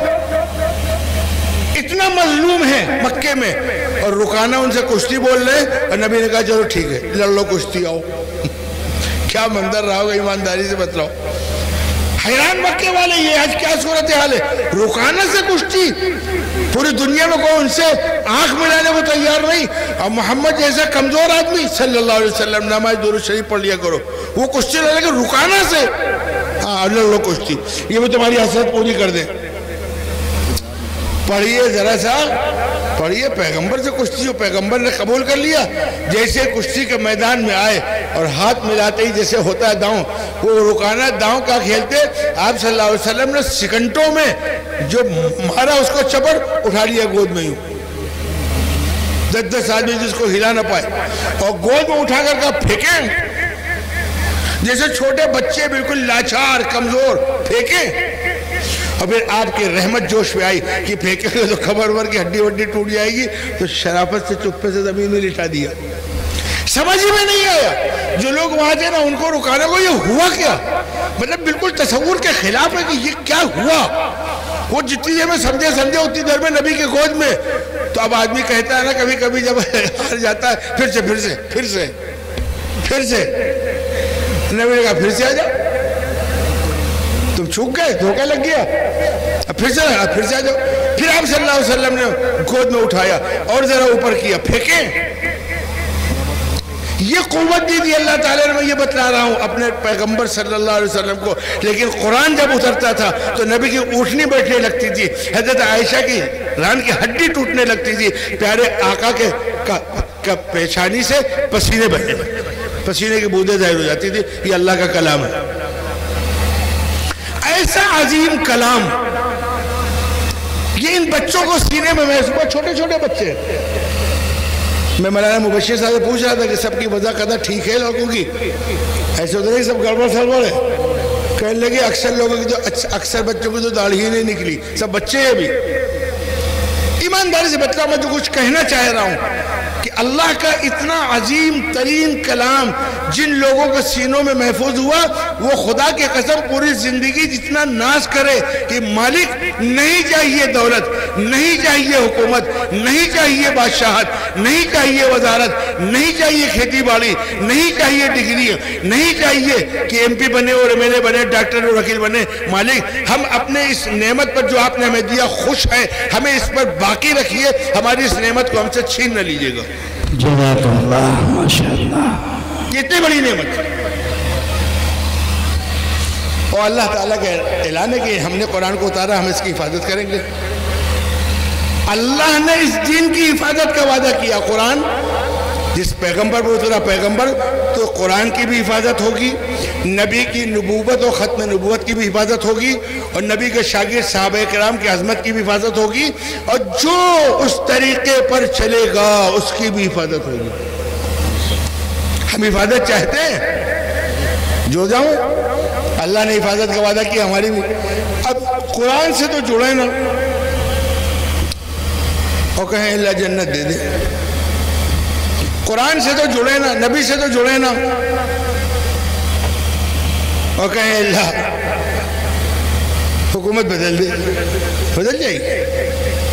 اتنا مظلوم ہے مکے میں، اور رکانا ان سے کشتی بول رہے، اور نبی نے کہا چلو ٹھیک ہے لڑ لو کشتی، آؤ۔ کیا منظر رہا ہوگا، ایمانداری سے بتلاؤ۔ حیران مکے والے، یہ آج کیا صورتحال ہے، رکانا سے کشتی، پوری دنیا میں کوئی ان سے آنکھ ملانے کو تیار نہیں، اور محمد جیسا کمزور آدمی صلی اللہ علیہ وسلم، نماز درود شریف پڑھ لیا کرو، وہ کشتی لڑے گا رکانا سے، ہاں لڑ لو کشتی، یہ بھی تمہاری حسرت پوری کر دے۔ پڑھیے ذرا سا، پڑھیے پیغمبر سے کشتی ہو، پیغمبر نے قبول کر لیا، جیسے کشتی کے میدان میں آئے اور ہاتھ ملاتے ہی جیسے ہوتا ہے داؤں، وہ رکانا داؤں کا کھیلتے، آپ صلی اللہ علیہ وسلم نے سیکنڈوں میں جو مارا اس کو چپڑ اٹھا لیا گود میں، 10 آدمی جس کو ہلا نہ پائے، اور گود میں اٹھا کر پھینکیں، جیسے چھوٹے بچے بالکل لاچار کمزور پھینکیں، اور پھر آپ کی رحمت جوش میں آئی کہ پھینکے گے تو کمر ور کی ہڈی وڈی ٹوٹ جائے گی، تو شرافت سے چپے سے زمین میں لٹا دیا۔ سمجھ میں نہیں آیا، جو لوگ وہاں تھے نا ان کو رکانے کو، یہ ہوا کیا، مطلب بالکل تصور کے خلاف ہے کہ یہ کیا ہوا۔ وہ جتنی دیر میں سمجھے اتنی دیر میں نبی کے گود میں، تو اب آدمی کہتا ہے نا کبھی کبھی جب ہار جاتا ہے، پھر سے نبی نے کہا پھر سے آ جاؤ، تم چھوک گئے، دھوکہ لگ گیا، پھر سے آ جاؤ۔ پھر آپ صلی اللہ علیہ وسلم نے گود میں اٹھایا اور ذرا اوپر کیا، پھینکیں۔ یہ قوت دی اللہ تعالیٰ نے، میں یہ بتلا رہا ہوں اپنے پیغمبر صلی اللہ علیہ وسلم کو۔ لیکن قرآن جب اترتا تھا تو نبی کی اٹھنی بیٹھنے لگتی تھی، حضرت عائشہ کی ران کی ہڈی ٹوٹنے لگتی تھی، پیارے آقا کے پیشانی سے پسینے بہنے لگتے، پسینے کی بوندیں ظاہر ہو جاتی تھی، یہ اللہ کا کلام ہے۔ ایسا عظیم کلام، یہ ان بچوں کو سینے میں محسوس، چھوٹے چھوٹے بچے۔ میں مولانا مبشر صاحب سے پوچھ رہا تھا کہ سب کی وضع قدر ٹھیک ہے لوگوں کی، ایسے ہوتا نہیں سب گڑبڑ سڑبڑ ہے، کہنے لگے اکثر لوگوں کی تو اکثر بچوں کی تو داڑھی ہی نہیں نکلی، سب بچے ہیں بھی۔ ایمانداری سے بتلا، میں جو کچھ کہنا چاہ رہا ہوں کہ اللہ کا اتنا عظیم ترین کلام جن لوگوں کے سینوں میں محفوظ ہوا، وہ خدا کی قسم پوری زندگی جتنا ناز کرے کہ مالک نہیں چاہیے دولت، نہیں چاہیے حکومت، نہیں چاہیے بادشاہت، نہیں چاہیے وزارت، نہیں چاہیے کھیتی باڑی، نہیں چاہیے ڈگری، نہیں چاہیے کہ ایم پی بنے اور ایم ایل اے بنے، ڈاکٹر اور وکیل بنے، مالک ہم اپنے اس نعمت پر جو آپ نے ہمیں دیا خوش ہیں، ہمیں اس پر باقی رکھیے، ہماری اس نعمت کو ہم سے چھین نہ لیجیے گا۔ جزاک اللہ، ماشاءاللہ، یہ اتنی بڑی نعمت ہے۔ اور اللہ تعالیٰ کا اعلان ہے کہ ہم نے قرآن کو اتارا، ہم اس کی حفاظت کریں گے۔ اللہ نے اس دین کی حفاظت کا وعدہ کیا۔ قرآن جس پیغمبر پر اترا پیغمبر، تو قرآن کی بھی حفاظت ہوگی، نبی کی نبوت اور ختم نبوت کی بھی حفاظت ہوگی، اور نبی کے شاگرد صحابہ کرام کی عظمت کی بھی حفاظت ہوگی، اور جو اس طریقے پر چلے گا اس کی بھی حفاظت ہوگی۔ ہم حفاظت چاہتے ہیں، جو جاؤں اللہ نے حفاظت کا وعدہ کیا ہماری بھی۔ اب قرآن سے تو جڑے نا اور کہیں اللہ جنت دے دے، قرآن سے تو جڑے نا، نبی سے تو جڑے نا اور کہیں اللہ حکومت بدل دے، بدل جائے گی۔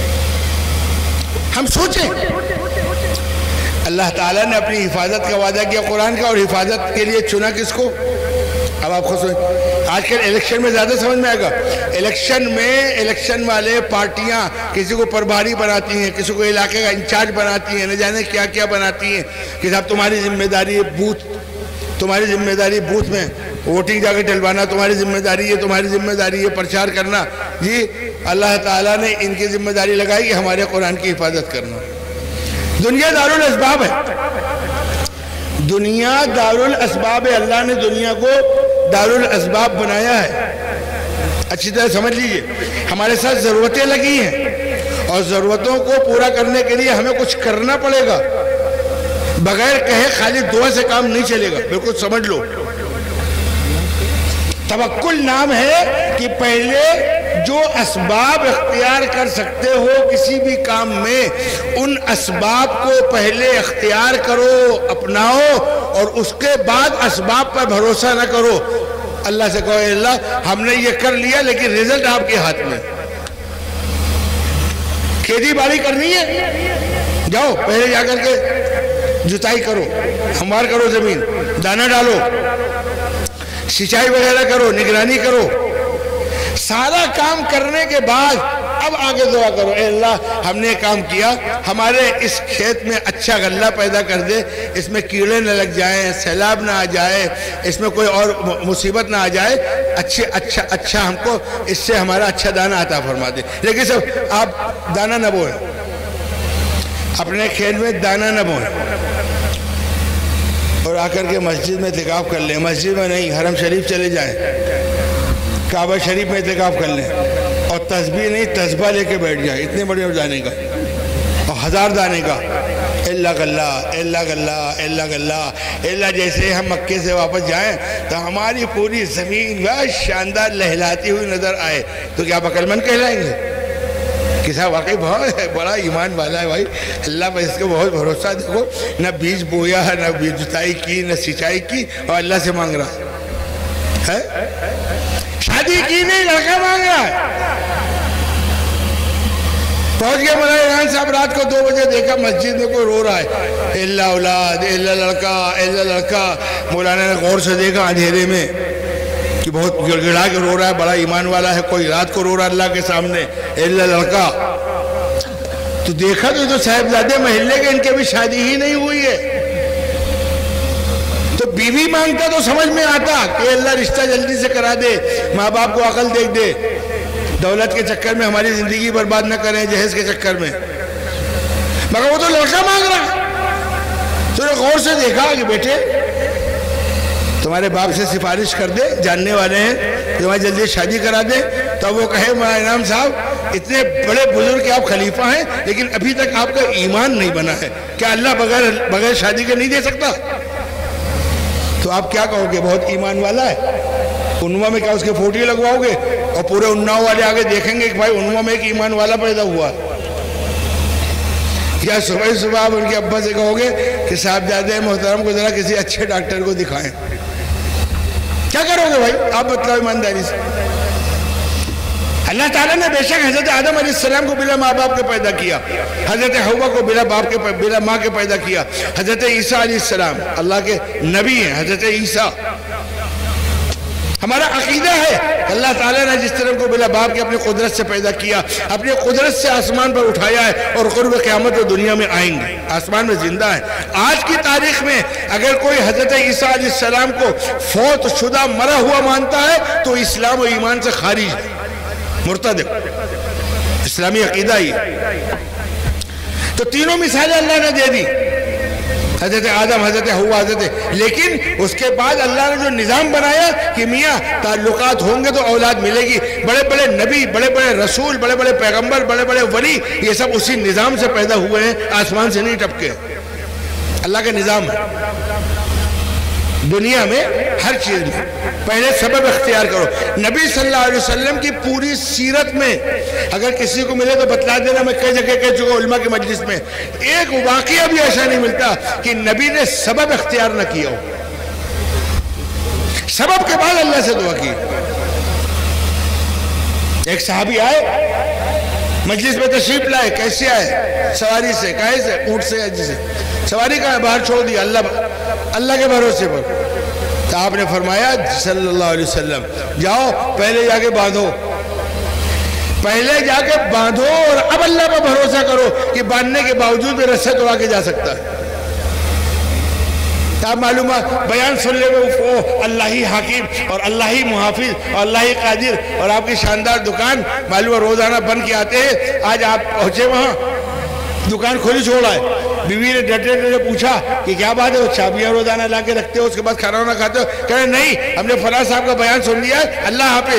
ہم سوچیں اللہ تعالیٰ نے اپنی حفاظت کا وعدہ کیا قرآن کا، اور حفاظت کے لیے چنا کس کو؟ اب آپ خود سوچیں، آج کل الیکشن میں زیادہ سمجھ میں آئے گا۔ الیکشن والے پارٹیاں کسی کو پربھاری بناتی ہیں، کسی کو علاقے کا انچارج بناتی ہیں، نہ جانے کیا کیا بناتی ہیں کہ صاحب تمہاری ذمہ داری تمہاری ذمہ داری بوتھ میں ووٹنگ جا کے ڈلوانا، تمہاری ذمہ داری ہے، تمہاری ذمہ داری ہے پرچار کرنا۔ جی اللہ تعالیٰ نے ان کی ذمہ داری لگائی کہ ہمارے قرآن کی حفاظت کرنا۔ دنیا دارالاسباب ہے، دنیا دارالاسباب ہے، اللہ نے دنیا کو دارالاسباب بنایا ہے۔ اچھی طرح سمجھ لیجئے، ہمارے ساتھ ضرورتیں لگی ہیں، اور ضرورتوں کو پورا کرنے کے لیے ہمیں کچھ کرنا پڑے گا۔ بغیر کہے خالی دعا سے کام نہیں چلے گا، بالکل سمجھ لو۔ توکل نام ہے کہ پہلے جو اسباب اختیار کر سکتے ہو کسی بھی کام میں، ان اسباب کو پہلے اختیار کرو، اپناؤ، اور اس کے بعد اسباب پر بھروسہ نہ کرو۔ اللہ سے کہو اے اللہ ہم نے یہ کر لیا لیکن رزلٹ آپ کے ہاتھ میں۔ کھیتی باڑی کرنی ہے، جاؤ پہلے جا کر کے جتائی کرو، ہموار کرو، زمین دانا ڈالو، سچائی وغیرہ کرو، نگرانی کرو، سارا کام کرنے کے بعد اب آگے دعا کرو اے اللہ ہم نے کام کیا، ہمارے اس کھیت میں اچھا غلہ پیدا کر دے، اس میں کیڑے نہ لگ جائیں، سیلاب نہ آ جائے، اس میں کوئی اور مصیبت نہ آ جائے، اچھا ہم کو اس سے ہمارا اچھا دانہ عطا فرما دے۔ لیکن سب آپ دانہ نہ بوئیں، اپنے کھیت میں دانہ نہ بوئیں اور آ کر کے مسجد میں اعتکاف کر لیں۔ مسجد میں نہیں، حرم شریف چلے جائیں، کعبہ شریف میں اعتکاف کر لیں، اور تسبیح نہیں تسبیح لے کے بیٹھ جائیں، اتنے بڑے دانے کا اور 1000 دانے کا۔ اللہ غلہ، اللہ غلہ، اللہ غلہ، اللہ جیسے ہم مکے سے واپس جائیں تو ہماری پوری زمین بہت شاندار لہلاتی ہوئی نظر آئے، تو کیا آپ عقل مند کہلائیں گے؟ کہ صاحب واقعی بہت بڑا ایمان والا ہے بھائی، اللہ پر اس کو بہت بھروسہ، دیکھو نہ بیج بویا، نہ بیج جتائی کی، نہ سچائی کی، اور اللہ سے مانگ رہا ہے۔ شادی کی نہیں، لڑکا مانگ رہا ہے۔ پہنچ گیا مولانا عمران صاحب، رات کو 2 بجے دیکھا مسجد میں کوئی رو رہا ہے، اللہ اولاد، اللہ لڑکا، اللہ لڑکا۔ مولانا نے غور سے دیکھا اندھیرے میں کہ بہت گڑ گڑا کے رو رہا ہے، بڑا ایمان والا ہے، کوئی رات کو رو رہا ہے اللہ کے سامنے، اللہ لڑکا۔ تو دیکھا تو صاحبزادے محلے کے، ان کے بھی شادی ہی نہیں ہوئی ہے، تو بیوی مانگتا تو سمجھ میں آتا کہ اللہ رشتہ جلدی سے کرا دے، ماں باپ کو عقل دیکھ دے، دولت کے چکر میں ہماری زندگی برباد نہ کریں، جہیز کے چکر میں، مگر وہ تو لڑکا مانگ رہا۔ تو نے غور سے دیکھا کہ بیٹے تمہارے باپ سے سفارش کر دے، جاننے والے ہیں، تمہاری جلدی شادی کرا دے۔ تو وہ کہے مولانا انعام صاحب اتنے بڑے بزرگ کے آپ خلیفہ ہیں لیکن ابھی تک آپ کا ایمان نہیں بنا ہے، کیا اللہ بغیر شادی کے نہیں دے سکتا؟ تو آپ کیا کہو گے؟ بہت ایمان والا ہے، انواع میں کیا اس کے فوٹو لگواؤ گے اور پورے اناؤ والے آگے دیکھیں گے کہ بھائی انواع میں ایک ایمان والا پیدا ہوا ہے، یا صبح صبح آپ ان کے ابا سے کہو گے کہ صاحبزادے محترم کو ذرا کسی اچھے ڈاکٹر کو دکھائیں، کیا کرو گے بھائی؟ آپ بتلاؤ ایمانداری سے۔ اللہ تعالیٰ نے بے شک حضرت آدم علیہ السلام کو بلا ماں باپ کے پیدا کیا، حضرت حوا کو بلا ماں کے پیدا کیا، حضرت عیسیٰ علیہ السلام اللہ کے نبی ہیں، حضرت عیسیٰ۔ ہمارا عقیدہ ہے کہ اللہ تعالیٰ نے جس طرح کو بلا باپ کے اپنی قدرت سے پیدا کیا، اپنی قدرت سے آسمان پر اٹھایا ہے، اور قرب قیامت و دنیا میں آئیں گے، آسمان میں زندہ ہے۔ آج کی تاریخ میں اگر کوئی حضرت عیسیٰ علیہ السلام کو فوت شدہ مرا ہوا مانتا ہے تو اسلام و ایمان سے خارج ہے، مرتد ہے، اسلامی عقیدہ ہی۔ تو تینوں مثالیں اللہ نے دے دی، حضرت آدم، حضرت حوا، لیکن اس کے بعد اللہ نے جو نظام بنایا کہ میاں تعلقات ہوں گے تو اولاد ملے گی۔ بڑے بڑے نبی، بڑے بڑے رسول، بڑے بڑے پیغمبر، بڑے بڑے ولی، یہ سب اسی نظام سے پیدا ہوئے ہیں، آسمان سے نہیں ٹپکے۔ اللہ کا نظام ہے دنیا میں ہر چیز میں۔ پہلے سبب اختیار کرو۔ نبی صلی اللہ علیہ وسلم کی پوری سیرت میں اگر کسی کو ملے تو بتلا دینا، میں کئی جگہ کہہ چکا علماء کی مجلس میں، ایک واقعہ بھی ایسا نہیں ملتا کہ نبی نے سبب اختیار نہ کیا ہو، سبب کے بعد اللہ سے دعا کی۔ ایک صحابی آئے مجلس میں تشریف لائے، کیسے آئے؟ سواری سے، کہے سے؟ اونٹ سے یا جسے؟ سواری کا باہر چھوڑ دیا اللہ کے بھروسے پر۔ تو آپ نے فرمایا صلی اللہ علیہ وسلم، جاؤ پہلے جا کے باندھو، پہلے جا کے باندھو اور اب اللہ پر بھروسہ کرو کہ باندھنے کے باوجود بھی رسے توڑا کے جا سکتا ہے۔ آپ معلومات بیان سن لے وہ اللہ ہی حاکم اور اللہ ہی محافظ اور اللہ ہی قادر، اور آپ کی شاندار دکان معلوم روزانہ بن کے آتے ہیں۔ آج آپ پہنچے وہاں، دکان کھولی چھوڑا ہے، بیوی نے ڈٹے پوچھا کہ کیا بات ہے؟ وہ چابیاں روزانہ لا کے رکھتے ہو، اس کے بعد کھانا وانا کھاتے ہو؟ کہہ رہے نہیں، ہم نے فلاں صاحب کا بیان سن لیا ہے، اللہ حافظ۔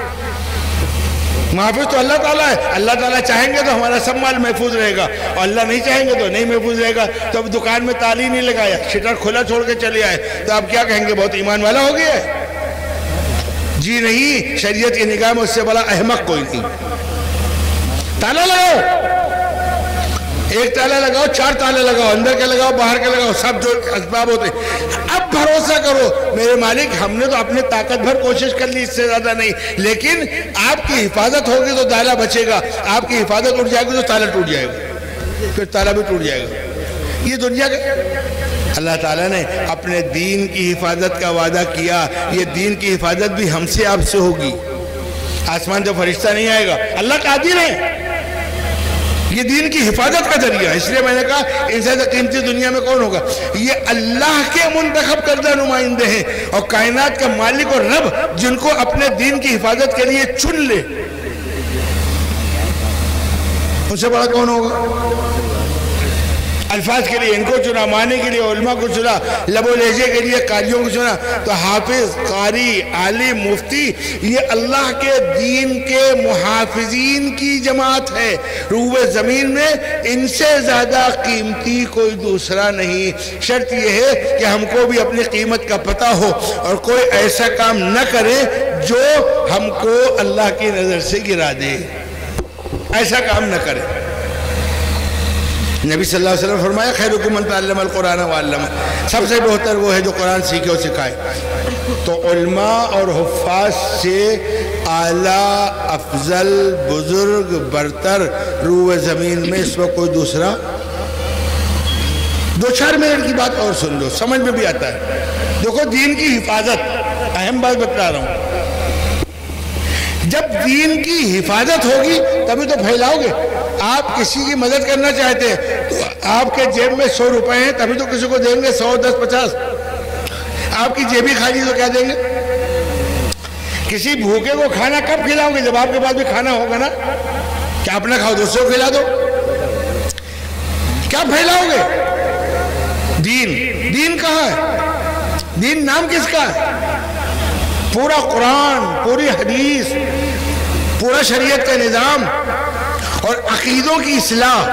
محافظ تو اللہ تعالیٰ ہے، اللہ تعالیٰ چاہیں گے تو ہمارا سب مال محفوظ رہے گا، اور اللہ نہیں چاہیں گے تو نہیں محفوظ رہے گا۔ تو اب دکان میں تالی نہیں لگایا، شٹر کھلا چھوڑ کے چلے آئے، تو آپ کیا کہیں گے؟ بہت ایمان والا ہو گیا ہے؟ جی نہیں، شریعت کی نگاہ میں اس سے بڑا احمق کوئی نہیں۔ تالا لگاؤ، ایک تالا لگاؤ، چار تالے لگاؤ، اندر کے لگاؤ، باہر کے لگاؤ، سب جو اسباب ہوتے ہیں۔ اب بھروسہ کرو میرے مالک، ہم نے تو اپنے طاقت بھر کوشش کر لی، اس سے زیادہ نہیں، لیکن آپ کی حفاظت ہوگی تو تالا بچے گا، آپ کی حفاظت اٹھ جائے گی تو تالا ٹوٹ جائے گا، پھر تالا بھی ٹوٹ جائے گا۔ یہ دنیا کا اللہ تعالیٰ نے اپنے دین کی حفاظت کا وعدہ کیا، یہ دین کی حفاظت بھی ہم سے آپ سے ہوگی۔ آسمان سے فرشتہ نہیں آئے گا، اللہ قادر ہے، یہ دین کی حفاظت کا ذریعہ ہے۔ اس لیے میں نے کہا ان سے قیمتی دنیا میں کون ہوگا؟ یہ اللہ کے منتخب کردہ نمائندے ہیں، اور کائنات کا مالک اور رب جن کو اپنے دین کی حفاظت کے لیے چن لے، اس سے بڑا کون ہوگا؟ الفاظ کے لیے ان کو چنا، معنی کے لیے علماء کو چنا، لب و لہجے کے لیے قاریوں کو چنا، تو حافظ، قاری، عالم، مفتی، یہ اللہ کے دین کے محافظین کی جماعت ہے۔ روح زمین میں ان سے زیادہ قیمتی کوئی دوسرا نہیں۔ شرط یہ ہے کہ ہم کو بھی اپنی قیمت کا پتہ ہو، اور کوئی ایسا کام نہ کرے جو ہم کو اللہ کی نظر سے گرا دے، ایسا کام نہ کرے۔ نبی صلی اللہ علیہ وسلم فرمایا خیرکم من تعلم القرآن وعلمہ، سب سے بہتر وہ ہے جو قرآن سیکھے اور سکھائے۔ تو علماء اور حفاظ سے اعلیٰ، افضل، بزرگ، برتر روح زمین میں اس وقت کوئی دوسرا؟ دو چار منٹ کی بات اور سن لو، سمجھ میں بھی آتا ہے۔ دیکھو دین کی حفاظت، اہم بات بتا رہا ہوں، جب دین کی حفاظت ہوگی تبھی تو پھیلاؤ گے۔ آپ کسی کی مدد کرنا چاہتے ہیں تو آپ کے جیب میں 100 روپے ہیں تبھی تو کسی کو دیں گے، 100، 10، 50۔ آپ کی جیبی خالی تو کیا دیں گے؟ کسی بھوکے کو کھانا کب کھلاؤ گے؟ جب آپ کے پاس بھی کھانا ہوگا نا۔ کیا اپنا کھاؤ دوسروں کو کھلا دو؟ کیا پھیلاؤ گے؟ دین کہاں ہے؟ دین نام کس کا ہے؟ پورا قرآن، پوری حدیث، پورا شریعت کا نظام اور عقیدوں کی اصلاح۔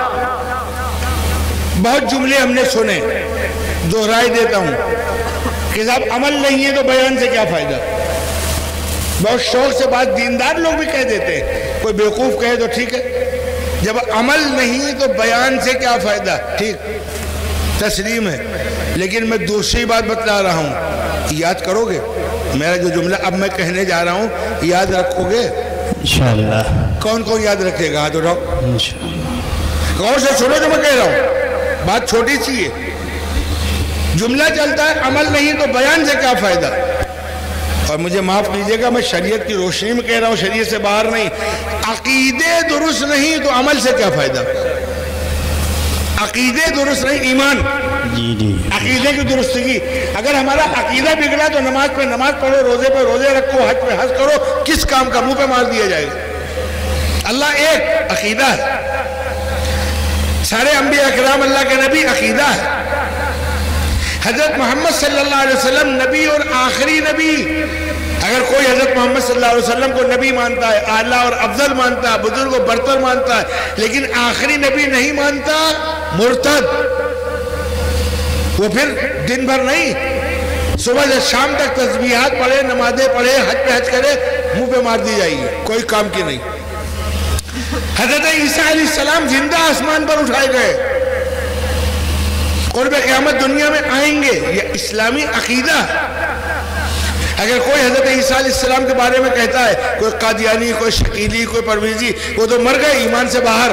بہت جملے ہم نے سنے، دہرائی دیتا ہوں کہ صاحب عمل نہیں ہے تو بیان سے کیا فائدہ۔ بہت شوق سے بات دیندار لوگ بھی کہہ دیتے ہیں، کوئی بیوقوف کہے تو ٹھیک ہے، جب عمل نہیں تو بیان سے کیا فائدہ؟ ٹھیک تسلیم ہے، لیکن میں دوسری بات بتلا رہا ہوں، یاد کرو گے میرا جو جملہ اب میں کہنے جا رہا ہوں؟ یاد رکھو گے انشاءاللہ؟ کون کون یاد رکھے گا؟ ہاتھ اٹھاؤ، انشاءاللہ۔ غور سے سنو جو میں کہہ رہا ہوں، بات چھوٹی سی ہے، جملہ چلتا ہے عمل نہیں تو بیان سے کیا فائدہ؟ اور مجھے معاف کیجئے گا، میں شریعت کی روشنی میں کہہ رہا ہوں، شریعت سے باہر نہیں۔ عقیدے درست نہیں تو عمل سے کیا فائدہ؟ عقیدے درست نہیں، ایمان، عقیدے کی درستگی، اگر ہمارا عقیدہ بگڑا تو نماز پہ نماز پڑھو، روزے پہ روزے رکھو، حج پہ حج کرو، کس کام کا؟ منہ پہ مار دیا جائے گا۔ اللہ ایک، عقیدہ ہے، سارے انبیاء اکرام اللہ کے نبی عقیدہ ہے۔ حضرت محمد صلی اللہ علیہ وسلم نبی اور آخری نبی، اگر کوئی حضرت محمد صلی اللہ علیہ وسلم کو نبی مانتا ہے، اعلیٰ اور افضل مانتا ہے، بزرگ و برتر مانتا ہے، لیکن آخری نبی نہیں مانتا، مرتد۔ وہ پھر دن بھر نہیں، صبح سے شام تک تسبیحات پڑھے، نمازیں پڑھے، حج پہ حج کرے، منہ پہ مار دی جائے گی، کوئی کام کی نہیں۔ حضرت عیسیٰ علیہ السلام زندہ آسمان پر اٹھائے گئے، قرب قیامت دنیا میں آئیں گے، یہ اسلامی عقیدہ۔ اگر کوئی حضرت عیسیٰ علیہ السلام کے بارے میں کہتا ہے کوئی قادیانی، کوئی شکیلی، کوئی پرویزی، وہ تو مر گئے ایمان سے باہر۔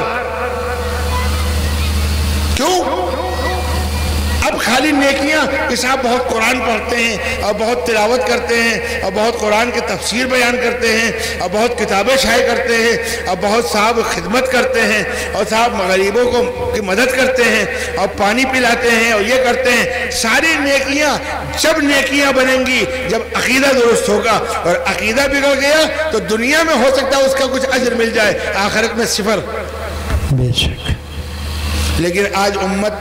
کیوں؟ اب خالی نیکیاں، کہ صاحب بہت قرآن پڑھتے ہیں اور بہت تلاوت کرتے ہیں اور بہت قرآن کی تفسیر بیان کرتے ہیں اور بہت کتابیں شائع کرتے ہیں اور بہت صاحب خدمت کرتے ہیں اور صاحب غریبوں کی مدد کرتے ہیں اور پانی پلاتے ہیں اور یہ کرتے ہیں، ساری نیکیاں جب نیکیاں بنیں گی جب عقیدہ درست ہوگا، اور عقیدہ بگڑ گیا تو دنیا میں ہو سکتا ہے اس کا کچھ اجر مل جائے، آخرت میں صفر۔ بے شک۔ لیکن آج امت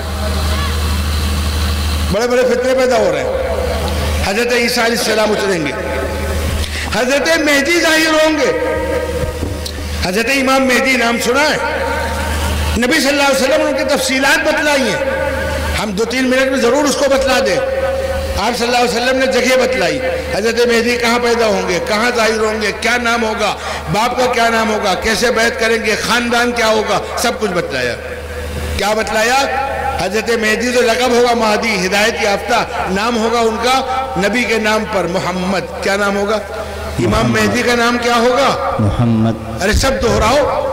بڑے بڑے فتنے پیدا ہو رہے ہیں۔ حضرت عیسیٰ علیہ السلام اتریں گے، حضرت مہدی ظاہر ہوں گے۔ حضرت امام مہدی نام سنا ہے؟ نبی صلی اللہ علیہ وسلم نے ان کی تفصیلات بتلائی ہیں، ہم 2-3 منٹ میں ضرور اس کو بتلا دیں۔ آپ صلی اللہ علیہ وسلم نے جگہ بتلائی، حضرت مہدی کہاں پیدا ہوں گے، کہاں ظاہر ہوں گے، کیا نام ہوگا، باپ کا کیا نام ہوگا، کیسے بیعت کریں گے، خاندان کیا ہوگا، سب کچھ بتلایا۔ کیا بتلایا؟ حضرت مہدی تو لقب ہوگا مہدی، ہدایت یافتہ، نام ہوگا ان کا نبی کے نام پر محمد۔ کیا نام ہوگا؟ امام مہدی کا نام کیا ہوگا؟ محمد۔ ارے سب دہراؤ۔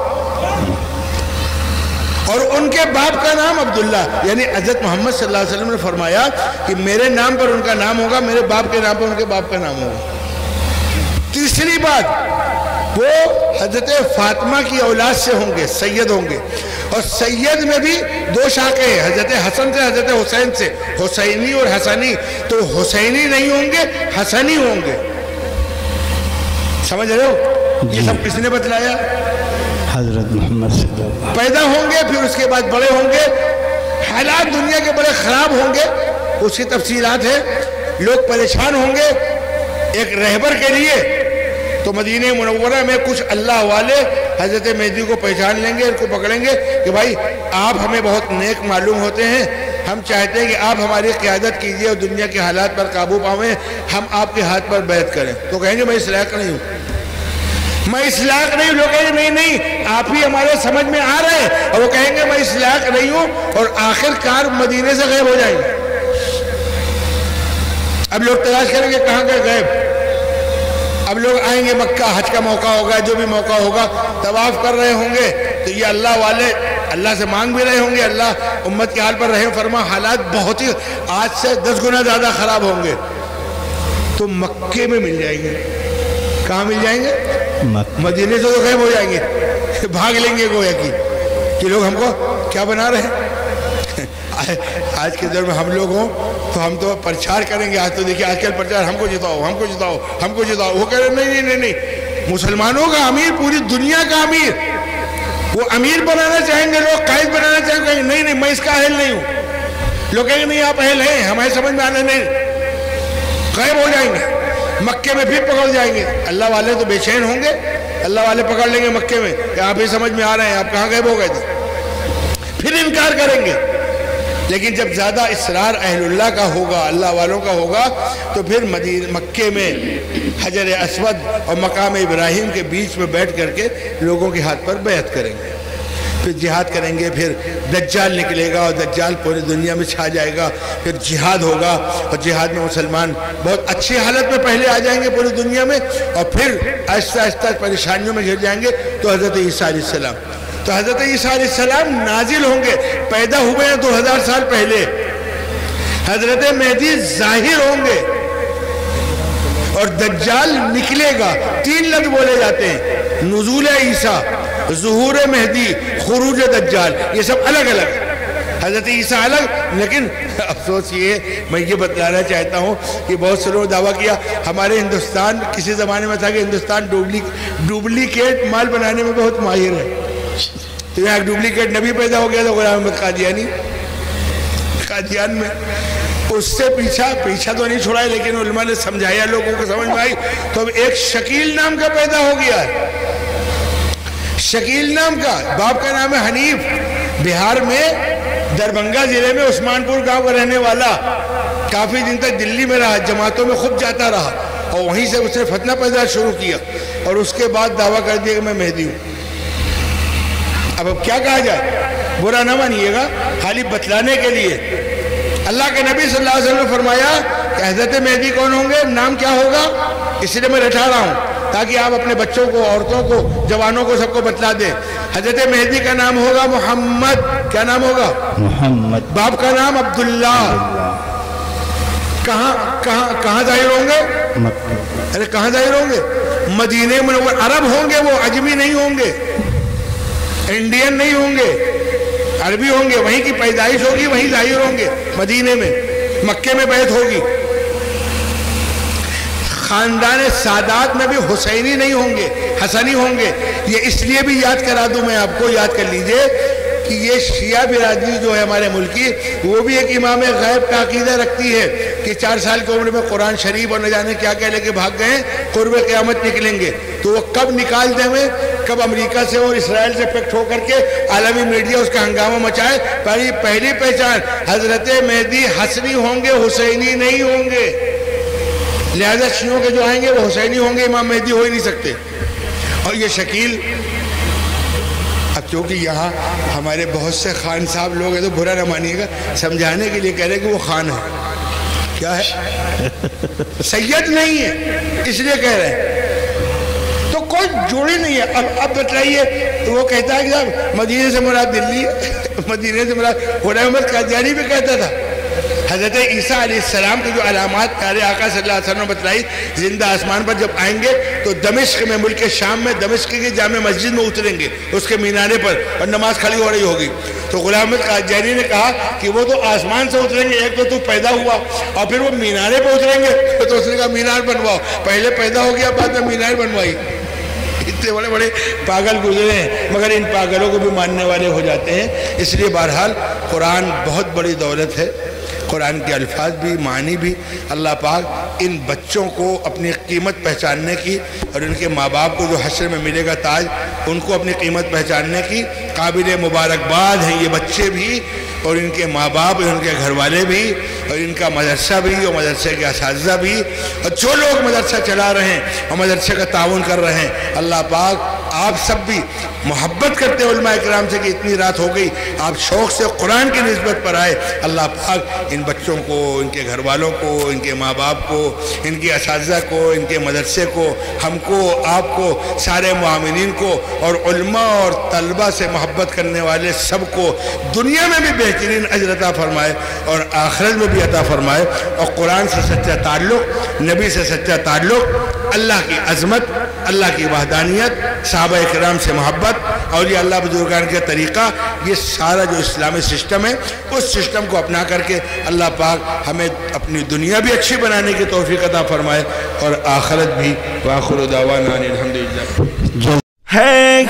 اور ان کے باپ کا نام عبداللہ، یعنی حضرت محمد صلی اللہ علیہ وسلم نے فرمایا کہ میرے نام پر ان کا نام ہوگا، میرے باپ کے نام پر ان کے باپ کا نام ہوگا۔ تیسری بات، وہ حضرت فاطمہ کی اولاد سے ہوں گے، سید ہوں گے، اور سید میں بھی 2 شاخیں ہیں، حضرت حسن سے حضرت حسین سے، حسینی اور حسنی، تو حسینی نہیں ہوں گے، حسنی ہوں گے۔ سمجھ رہے ہو؟ یہ سب کس نے بتلایا؟ حضرت محمد صلی اللہ علیہ وسلم۔ پیدا ہوں گے، پھر اس کے بعد بڑے ہوں گے، حالات دنیا کے بڑے خراب ہوں گے، اس کی تفصیلات ہیں، لوگ پریشان ہوں گے۔ ایک رہبر کے لیے تو مدینہ منورہ میں کچھ اللہ والے حضرت مہدی کو پہچان لیں گے، ان کو پکڑیں گے کہ بھائی آپ ہمیں بہت نیک معلوم ہوتے ہیں، ہم چاہتے ہیں کہ آپ ہماری قیادت کیجئے اور دنیا کے حالات پر قابو پاویں، ہم آپ کے ہاتھ پر بیعت کریں۔ تو کہیں گے میں اس لائق نہیں ہوں، میں اس لائق نہیں ہوں۔ لوگ کہیں گے نہیں آپ ہی ہمارے سمجھ میں آ رہے ہیں، اور وہ کہیں گے میں اس لائق نہیں ہوں، اور آخر کار مدینے سے غائب ہو جائیں گے۔ اب لوگ تلاش کریں گے کہاں گئے غائب۔ اب لوگ آئیں گے مکہ، حج کا موقع ہوگا، جو بھی موقع ہوگا، طواف کر رہے ہوں گے تو یہ اللہ والے اللہ سے مانگ بھی رہے ہوں گے، اللہ امت کے حال پر رحم فرما۔ حالات بہت ہی آج سے 10 گنا زیادہ خراب ہوں گے، تو مکے میں مل جائیں گے۔ کہاں مل جائیں گے؟ مدینے سے تو غائب ہو جائیں گے، بھاگ لیں گے گویا کہ لوگ ہم کو کیا بنا رہے ہیں۔ آج کے دور میں ہم لوگ ہوں تو ہم تو پرچار کریں گے۔ آج تو دیکھیں آج کل پرچار ہم کو جتاؤ، ہم کو جتاؤ، ہم کو جتاؤ۔ وہ کہہ رہے ہیں نہیں، مسلمانوں کا امیر، پوری دنیا کا امیر، وہ امیر بنانا چاہیں گے، لوگ قائد بنانا چاہیں گے، نہیں میں اس کا اہل نہیں ہوں۔ لوگ کہیں گے نہیں آپ اہل ہیں، ہمارے سمجھ میں آنے نہیں، غائب ہو جائیں گے۔ مکے میں پھر پکڑ جائیں گے، اللہ والے تو بے چین ہوں گے، اللہ والے پکڑ لیں گے مکے میں کہ آپ ہی سمجھ میں آ رہے ہیں، آپ کہاں غائب ہو گئے تھے، پھر انکار کریں گے۔ لیکن جب زیادہ اصرار اہل اللہ کا ہوگا، اللہ والوں کا ہوگا، تو پھر مکے میں حجر اسود اور مقام ابراہیم کے بیچ میں بیٹھ کر کے لوگوں کے ہاتھ پر بیعت کریں گے۔ پھر جہاد کریں گے، پھر دجال نکلے گا اور دجال پوری دنیا میں چھا جائے گا، پھر جہاد ہوگا اور جہاد میں مسلمان بہت اچھی حالت میں پہلے آ جائیں گے پوری دنیا میں، اور پھر آہستہ آہستہ پریشانیوں میں گھر جائیں گے تو حضرت عیسیٰ علیہ السلام، تو حضرت عیسیٰ علیہ السلام نازل ہوں گے، پیدا ہوئے ہیں 2000 سال پہلے، حضرت مہدی ظاہر ہوں گے اور دجال نکلے گا۔ 3 لفظ بولے جاتے ہیں، نزول عیسیٰ، ظہور مہدی، خروج دجال، یہ سب الگ الگ، حضرت عیسیٰ الگ، لیکن افسوس یہ میں یہ بتلانا چاہتا ہوں کہ بہت سے لوگوں نے دعویٰ کیا ہمارے ہندوستان کسی زمانے میں تھا کہ ہندوستان ڈوپلیکیٹ مال بنانے میں بہت ماہر ہے، تو یہاں ایک ڈوپلیکیٹ نبی پیدا ہو گیا تھا غلام احمد قادیانی، قادیان میں، اس سے پیچھا تو نہیں چھوڑا ہے، لیکن علماء نے سمجھایا، لوگوں کو سمجھ میں آئی، تو اب ایک شکیل نام کا پیدا ہو گیا ہے، شکیل نام کا، باپ کا نام ہے حنیف، بہار میں دربھنگا ضلع میں عثمان پور گاؤں کا رہنے والا، کافی دن تک دلی میں رہا، جماعتوں میں خوب جاتا رہا، اور وہیں سے اس نے فتنہ پیدا شروع کیا، اور اس کے بعد دعویٰ کر دیا کہ میں مہدی ہوں۔ اب کیا کہا جائے، برا نہ مانیے گا، خالی بتلانے کے لیے اللہ کے نبی صلی اللہ علیہ وسلم نے فرمایا کہ حضرت مہدی کون ہوں گے، نام کیا ہوگا، اس لیے میں رٹھا رہا ہوں تاکہ آپ اپنے بچوں کو، عورتوں کو، جوانوں کو، سب کو بتلا دیں۔ حضرت مہدی کا نام ہوگا محمد، کیا نام ہوگا، محمد، باپ کا نام عبداللہ، کہاں ظاہر ہوں گے، ارے کہاں ظاہر ہوں گے، مدینہ منور، عرب ہوں گے، وہ عجمی نہیں ہوں گے، انڈین نہیں ہوں گے، عربی ہوں گے، وہیں کی پیدائش ہوگی، وہیں ظاہر ہوں گے، مدینے میں، مکے میں بیعت ہوگی۔ خاندان سادات میں بھی حسینی نہیں ہوں گے، حسنی ہوں گے، یہ اس لیے بھی یاد کرا دوں میں آپ کو، یاد کر لیجئے کہ یہ شیعہ برادری جو ہے ہمارے ملک کی، وہ بھی ایک امام غیب کا عقیدہ رکھتی ہے کہ 4 سال کی عمر میں قرآن شریف اور نہ جانے کیا کیا لے کے بھاگ گئے ہیں، قرب قیامت نکلیں گے، تو وہ کب نکال دیں گے، کب امریکہ سے اور اسرائیل سے پیکٹ ہو کر کے عالمی میڈیا اس کا ہنگامہ مچائے۔ پہلی پہچان، حضرت مہدی حسنی ہوں گے، حسینی نہیں ہوں گے، لہذا شیعوں کے جو آئیں گے وہ حسینی ہوں گے، امام مہدی ہو ہی نہیں سکتے۔ اور یہ شکیل، اب چونکہ یہاں ہمارے بہت سے خان صاحب لوگ ہیں تو برا نہ مانیے گا، سمجھانے کے لیے کہہ رہے ہیں کہ وہ خان ہے، کیا ہے، سید نہیں ہے، اس لیے کہہ رہے ہیں، تو کوئی جوڑی نہیں ہے۔ اب بتلائیے، تو وہ کہتا ہے کہ صاحب مدینے سے مراد دلی ہے، مدینے سے مراد، غلام احمد قادیانی بھی کہتا تھا۔ حضرت عیسیٰ علیہ السلام کی جو علامات پیارے آقا صلی اللہ علیہ وسلم نے بتلائی، زندہ آسمان پر جب آئیں گے تو دمشق میں، ملک شام میں دمشق کی جامع مسجد میں اتریں گے، اس کے مینارے پر، اور نماز کھڑی ہو رہی ہوگی، تو غلام احمد قادیانی نے کہا کہ وہ تو آسمان سے اتریں گے، ایک تو پیدا ہوا، اور پھر وہ مینارے پہ اتریں گے، تو اس نے کہا مینار بنواؤ، پہلے پیدا ہو گیا، بعد میں مینار بنوائی۔ اتنے بڑے بڑے پاگل گزرے ہیں، مگر ان پاگلوں کو بھی ماننے والے ہو جاتے ہیں۔ اس لیے بہرحال قرآن بہت بڑی دولت ہے، قرآن کے الفاظ بھی، معنی بھی، اللہ پاک ان بچوں کو اپنی قیمت پہچاننے کی، اور ان کے ماں باپ کو جو حشر میں ملے گا تاج، ان کو اپنی قیمت پہچاننے کی قابل مبارکباد ہیں یہ بچے بھی، اور ان کے ماں باپ، ان کے گھر والے بھی، اور ان کا مدرسہ بھی، اور مدرسے کے اساتذہ بھی، اور جو لوگ مدرسہ چلا رہے ہیں اور مدرسے کا تعاون کر رہے ہیں، اللہ پاک آپ سب بھی محبت کرتے ہیں علماء اکرام سے کہ اتنی رات ہو گئی، آپ شوق سے قرآن کی نسبت پر آئے، اللہ پاک ان بچوں کو، ان کے گھر والوں کو، ان کے ماں باپ کو، ان کے اساتذہ کو، ان کے مدرسے کو، ہم کو، آپ کو، سارے معاملین کو، اور علماء اور طلبہ سے محبت کرنے والے سب کو دنیا میں بھی بہترین اجر عطا فرمائے اور آخرت میں بھی عطا فرمائے، اور قرآن سے سچا تعلق، نبی سے سچا تعلق، اللہ کی عظمت، اللہ کی وحدانیت، صحابہ کرام سے محبت، اولیاء اللہ بزرگان کا طریقہ، یہ سارا جو اسلامی سسٹم ہے، اس سسٹم کو اپنا کر کے اللہ پاک ہمیں اپنی دنیا بھی اچھی بنانے کی توفیق عطا فرمائے اور آخرت بھی۔ وآخر دعوانا الحمدللہ۔ ہے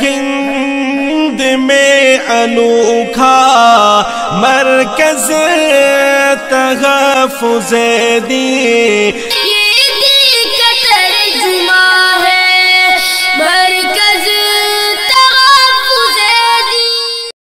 ہند میں انوکھا مرکز تحفظ دین،